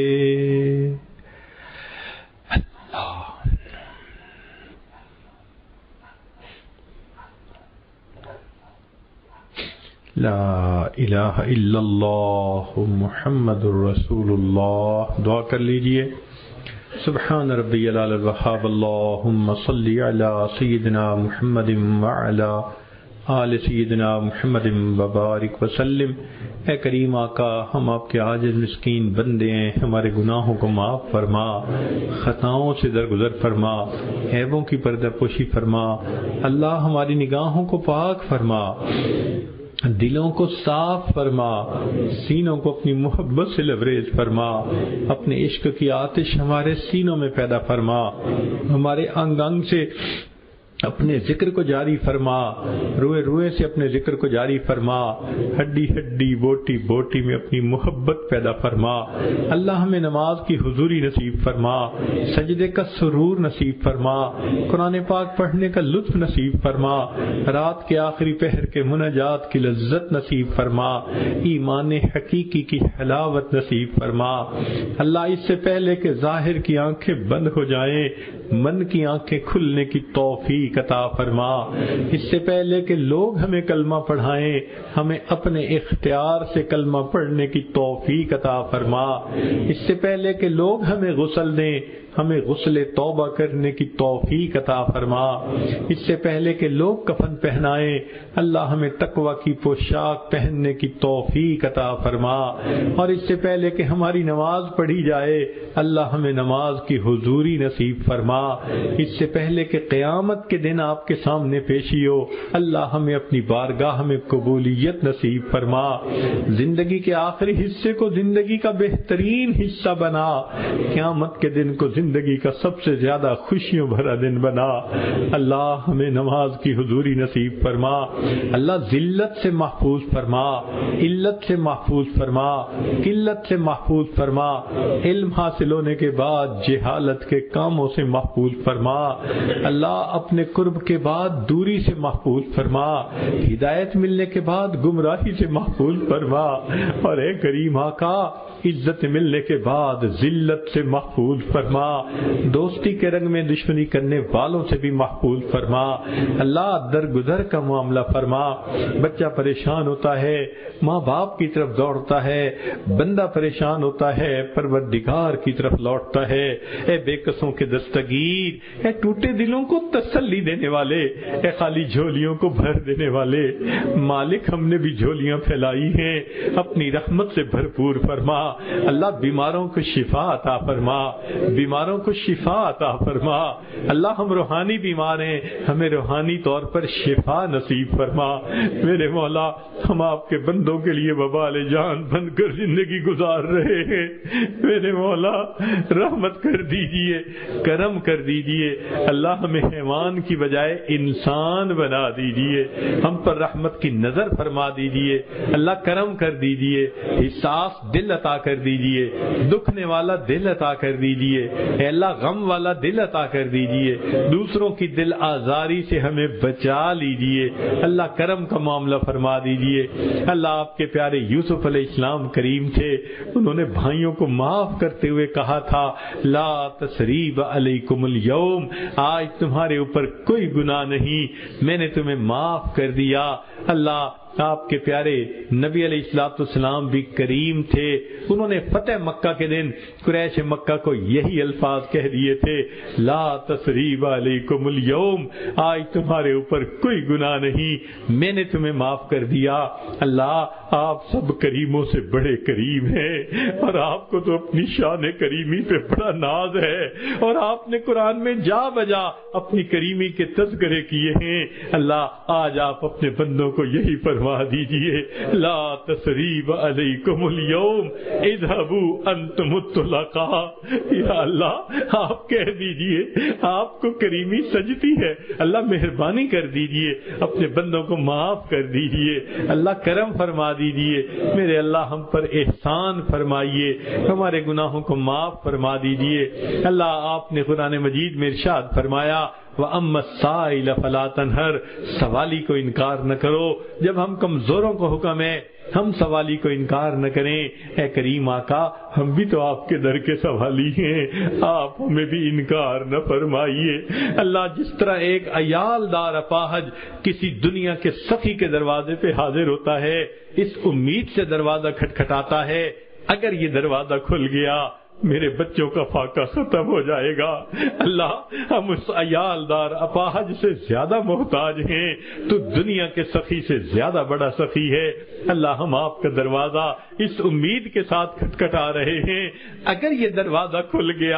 لا الہ الا اللہ محمد الرسول اللہ. دعا کر لیجئے. سبحان ربی العلی الوہاب, اللہم صلی علی سیدنا محمد وعلی آل سیدنا محمد وبارک وسلم. اے کریم آقا, ہم آپ کے عاجز مسکین بندے ہیں, ہمارے گناہوں کو معاف فرما, خطاؤں سے درگزر فرما, عیبوں کی پردہ پوشی فرما. اللہ ہماری نگاہوں کو پاک فرما, دلوں کو صاف فرما, سینوں کو اپنی محبت سے لبریز فرما, اپنے عشق کی آتش ہمارے سینوں میں پیدا فرما, ہمارے انگ انگ سے اپنے ذکر کو جاری فرما، روئے روئے سے اپنے ذکر کو جاری فرما، ہڈی ہڈی بوٹی بوٹی میں اپنی محبت پیدا فرما۔ اللہ ہمیں نماز کی حضوری نصیب فرما، سجدے کا سرور نصیب فرما، قرآن پاک پڑھنے کا لطف نصیب فرما، رات کے آخری پہر کے مناجات کی لذت نصیب فرما، ایمان حقیقی کی حلاوت نصیب فرما۔ اللہ اس سے پہلے کہ ظاہر کی آنکھیں بند ہو جائیں، من کی آنکھیں کھلنے کی توفیق عطا فرما۔ اس سے پہلے کہ لوگ ہمیں کلمہ پڑھائیں، ہمیں اپنے اختیار سے کلمہ پڑھنے کی توفیق عطا فرما۔ اس سے پہلے کہ لوگ ہمیں غسل دیں، ہمیں غسل توبہ کرنے کی توفیق عطا فرما۔ اس سے پہلے کہ لوگ کفن پہنائیں، اللہ ہمیں تقوی کی پوشاک پہننے کی توفیق عطا فرما۔ اور اس سے پہلے کہ ہماری نماز پڑھی جائے، اللہ ہمیں نماز کی حضوری نصیب فرما۔ اس سے پہلے کہ قیامت کے دن آپ کے سامنے پیشی ہو، اللہ ہمیں اپنی بارگاہ میں قبولیت نصیب فرما۔ زندگی کے آخری حصے کو زندگی کا بہترین حصہ بنا، قیامت کے دن کو زندگی کا سب سے زیادہ خوشیوں بھرا دن بنا۔ اللہ ہمیں نماز کی حضوری نصیب فرما۔ اللہ ذلت سے محفوظ فرما، علت سے محفوظ فرما، قلت سے محفوظ فرما، علم حاصل ہونے کے بعد جہالت کے کاموں سے محفوظ فرما۔ اللہ اپنے قرب کے بعد دوری سے محفوظ فرما، ہدایت ملنے کے بعد گمراہی سے محفوظ فرما، اور اے کریم آقا عزت ملنے کے بعد ذلت سے محفوظ فرما، دوستی کے رنگ میں دشمنی کرنے والوں سے بھی محفوظ فرما۔ اللہ درگزر کا معاملہ فرما، بچہ پریشان ہوتا ہے ماں باپ کی طرف دوڑتا ہے، بندہ پریشان ہوتا ہے پروردگار کی طرف لوٹتا ہے۔ اے بے قصوں کے دستگیر، اے ٹوٹے دلوں کو تسلی دینے والے، اے خالی جھولیوں کو بھر دینے والے مالک، ہم نے بھی جھولیاں پھیلائی ہیں، اپنی رحمت سے بھرپور فرما۔ اللہ بیماروں کو شفا عطا فرما، بیماروں کو شفا عطا فرما۔ اللہ ہم روحانی بیمار ہیں، ہمیں روحانی طور پر شفا نصیب فرما۔ میرے مولا ہم آپ کے بندوں کے لیے وبال جان بن کر زندگی گزار رہے ہیں، میرے مولا رحمت کر دیجئے، کرم کر دیجئے۔ اللہ ہمیں حیوان کی بجائے انسان بنا دیجئے، ہم پر رحمت کی نظر فرما دیجئے۔ اللہ کرم کر دیجئے، حساس دل عطا کر دیجئے، دکھنے والا دل عطا کر دیجئے، اے اللہ غم والا دل عطا کر دیجئے، دوسروں کی دل آزاری سے ہمیں بچا لیجئے۔ اللہ کرم کا معاملہ فرما دیجئے۔ اللہ آپ کے پیارے یوسف علیہ السلام کریم تھے، انہوں نے بھائیوں کو معاف کرتے ہوئے کہا تھا لا تثریب علیکم اليوم، آج تمہارے اوپر کوئی گناہ نہیں، میں نے تمہیں معاف کر دیا۔ اللہ آپ کے پیارے نبی علیہ الصلوۃ والسلام بھی کریم تھے، انہوں نے فتح مکہ کے دن قریش مکہ کو یہی الفاظ کہہ دیے تھے لا تثریب علیکم اليوم، آج تمہارے اوپر کوئی گناہ نہیں، میں نے تمہیں معاف کر دیا۔ اللہ آپ سب کریموں سے بڑے کریم ہیں، اور آپ کو تو اپنی شان کریمی پہ بڑا ناز ہے، اور آپ نے قرآن میں جا بجا اپنی کریمی کے تذکرے کیے ہیں۔ اللہ آج آپ اپنے بندوں کو یہی فرما دیجئے لا تثریب علیکم اليوم اذهبوا انتم الطلقاء۔ یا اللہ آپ کہہ دیجئے آپ کو کریمی سجتی ہے، اللہ مہربانی کر دیجئے، اپنے بندوں کو معاف کر دیجئے، اللہ کرم فرما دیجئے، میرے اللہ ہم پر احسان فرمائیے، ہمارے گناہوں کو معاف فرما دیجئے۔ اللہ آپ نے قرآن مجید میں ارشاد فرمایا وَأَمَّا السَّائِلَ فَلَا تَنْهَرْ، سوالی کو انکار نہ کرو، جب ہم کمزوروں کو حکم ہے ہم سوالی کو انکار نہ کریں۔ اے کریم آقا ہم بھی تو آپ کے در کے سوالی ہیں، آپ ہمیں بھی انکار نہ فرمائیے۔ اللہ جس طرح ایک عیالدار اپاہج کسی دنیا کے سخی کے دروازے پہ حاضر ہوتا ہے، اس امید سے دروازہ کھٹکھٹاتا ہے اگر یہ دروازہ کھل گیا میرے بچوں کا فاقہ ختم ہو جائے گا۔ اللہ ہم اس عیالدار اپاہج سے زیادہ محتاج ہیں، تو دنیا کے سخی سے زیادہ بڑا سخی ہے۔ اللہ ہم آپ کا دروازہ اس امید کے ساتھ کھٹکھٹا رہے ہیں اگر یہ دروازہ کھل گیا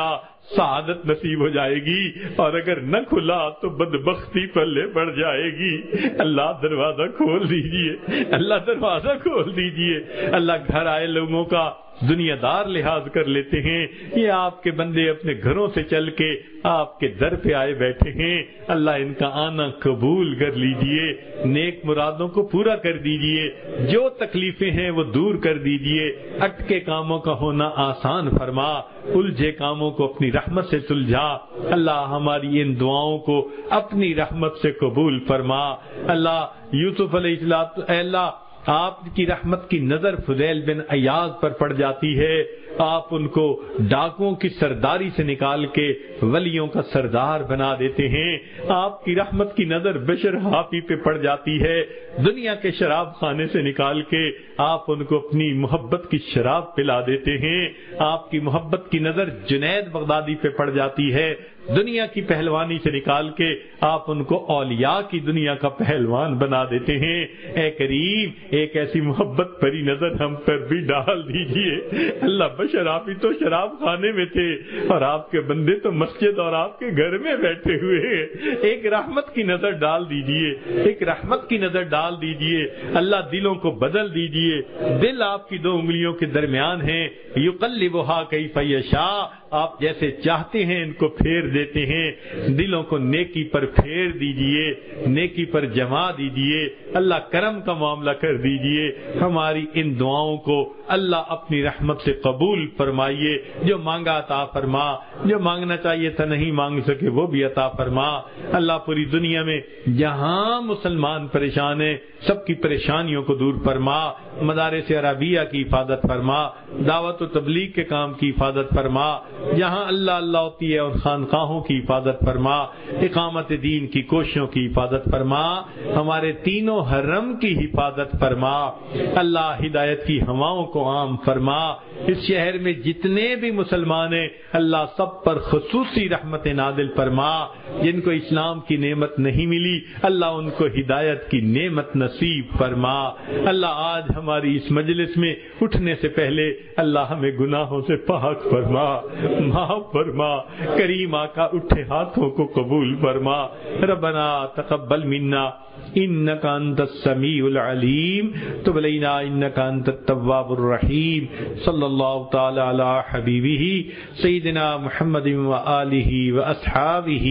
سعادت نصیب ہو جائے گی، اور اگر نہ کھلا تو بدبختی پلے پڑ جائے گی۔ اللہ دروازہ کھول دیجئے، اللہ دروازہ کھول دیجئے۔ اللہ گھر آئے لوگوں کا دنیا دار لحاظ کر لیتے ہیں، یہ آپ کے بندے اپنے گھروں سے چل کے آپ کے در پہ آئے بیٹھے ہیں، اللہ ان کا آنا قبول کر لیجئے، نیک مرادوں کو پورا کر دیجئے، جو تکلیفیں ہیں وہ دور کر دیجئے، اٹکے کاموں کا ہونا آسان فرما، الجھے کاموں کو اپنی رحمت سے سلجھا۔ اللہ ہماری ان دعاؤں کو اپنی رحمت سے قبول فرما۔ اللہ یوسف علیہ السلام، اے اللہ آپ کی رحمت کی نظر فضیل بن ایاز پر پڑ جاتی ہے، آپ ان کو ڈاکوؤں کی سرداری سے نکال کے ولیوں کا سردار بنا دیتے ہیں۔ آپ کی رحمت کی نظر بشر حافی پہ پڑ جاتی ہے، دنیا کے شراب خانے سے نکال کے آپ ان کو اپنی محبت کی شراب پلا دیتے ہیں۔ آپ کی محبت کی نظر جنید بغدادی پہ پڑ جاتی ہے، دنیا کی پہلوانی سے نکال کے آپ ان کو اولیاء کی دنیا کا پہلوان بنا دیتے ہیں۔ اے کریم، ایک ایسی محبت بھری نظر ہم پر بھی ڈال دیجئے۔ اللہ بشر آپ ہی تو شراب خانے میں تھے اور آپ کے بندے تو مسجد اور آپ کے گھر میں بیٹھے ہوئے ہیں، ایک رحمت کی نظر ڈال دیجئے، ایک رحمت کی نظر ڈال دیجئے۔ اللہ دلوں کو بدل دیجئے، دل آپ کی دو انگلیوں کے درمیان ہیں، یقلبھا کیف یشاء، آپ جیسے چاہتے ہیں ان کو پھیر دیتے ہیں، دلوں کو نیکی پر پھیر دیجئے، نیکی پر جما دیجئے، اللہ کرم کا معاملہ کر دیجئے۔ ہماری ان دعاؤں کو اللہ اپنی رحمت سے قبول فرمائیے، جو مانگا عطا فرما، جو مانگنا چاہیے تھا نہیں مانگ سکے وہ بھی عطا فرما۔ اللہ پوری دنیا میں جہاں مسلمان پریشان ہیں سب کی پریشانیوں کو دور فرما، مدارس عربیہ کی حفاظت فرما، دعوت و تبلیغ کے کام کی حفاظت فرما، جہاں اللہ اللہ ہوتی ہے اور خانقاہوں کی حفاظت فرما، اقامت دین کی کوششوں کی حفاظت فرما، ہمارے تینوں حرم کی حفاظت فرما۔ اللہ ہدایت کی ہواؤں کو عام فرما، اس شہر میں جتنے بھی مسلمان ہیں اللہ سب پر خصوصی رحمت نازل فرما، جن کو اسلام کی نعمت نہیں ملی اللہ ان کو ہدایت کی نعمت نصیب فرما۔ اللہ آج ہماری اس مجلس میں اٹھنے سے پہلے اللہ ہمیں گناہوں سے پاک فرما، معاف فرما، کریم آقا اٹھے ہاتھوں کو قبول فرما۔ ربنا تقبل منا انک انت السمیع العلیم تب علینا انک انت التواب الرحیم۔ صلی اللہ تعالی علی حبیبہ سیدنا محمد وآلہ واصحابہ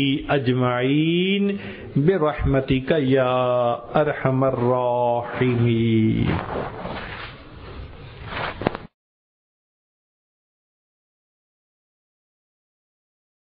اجمعین برحمتک یا ارحم الراحمین۔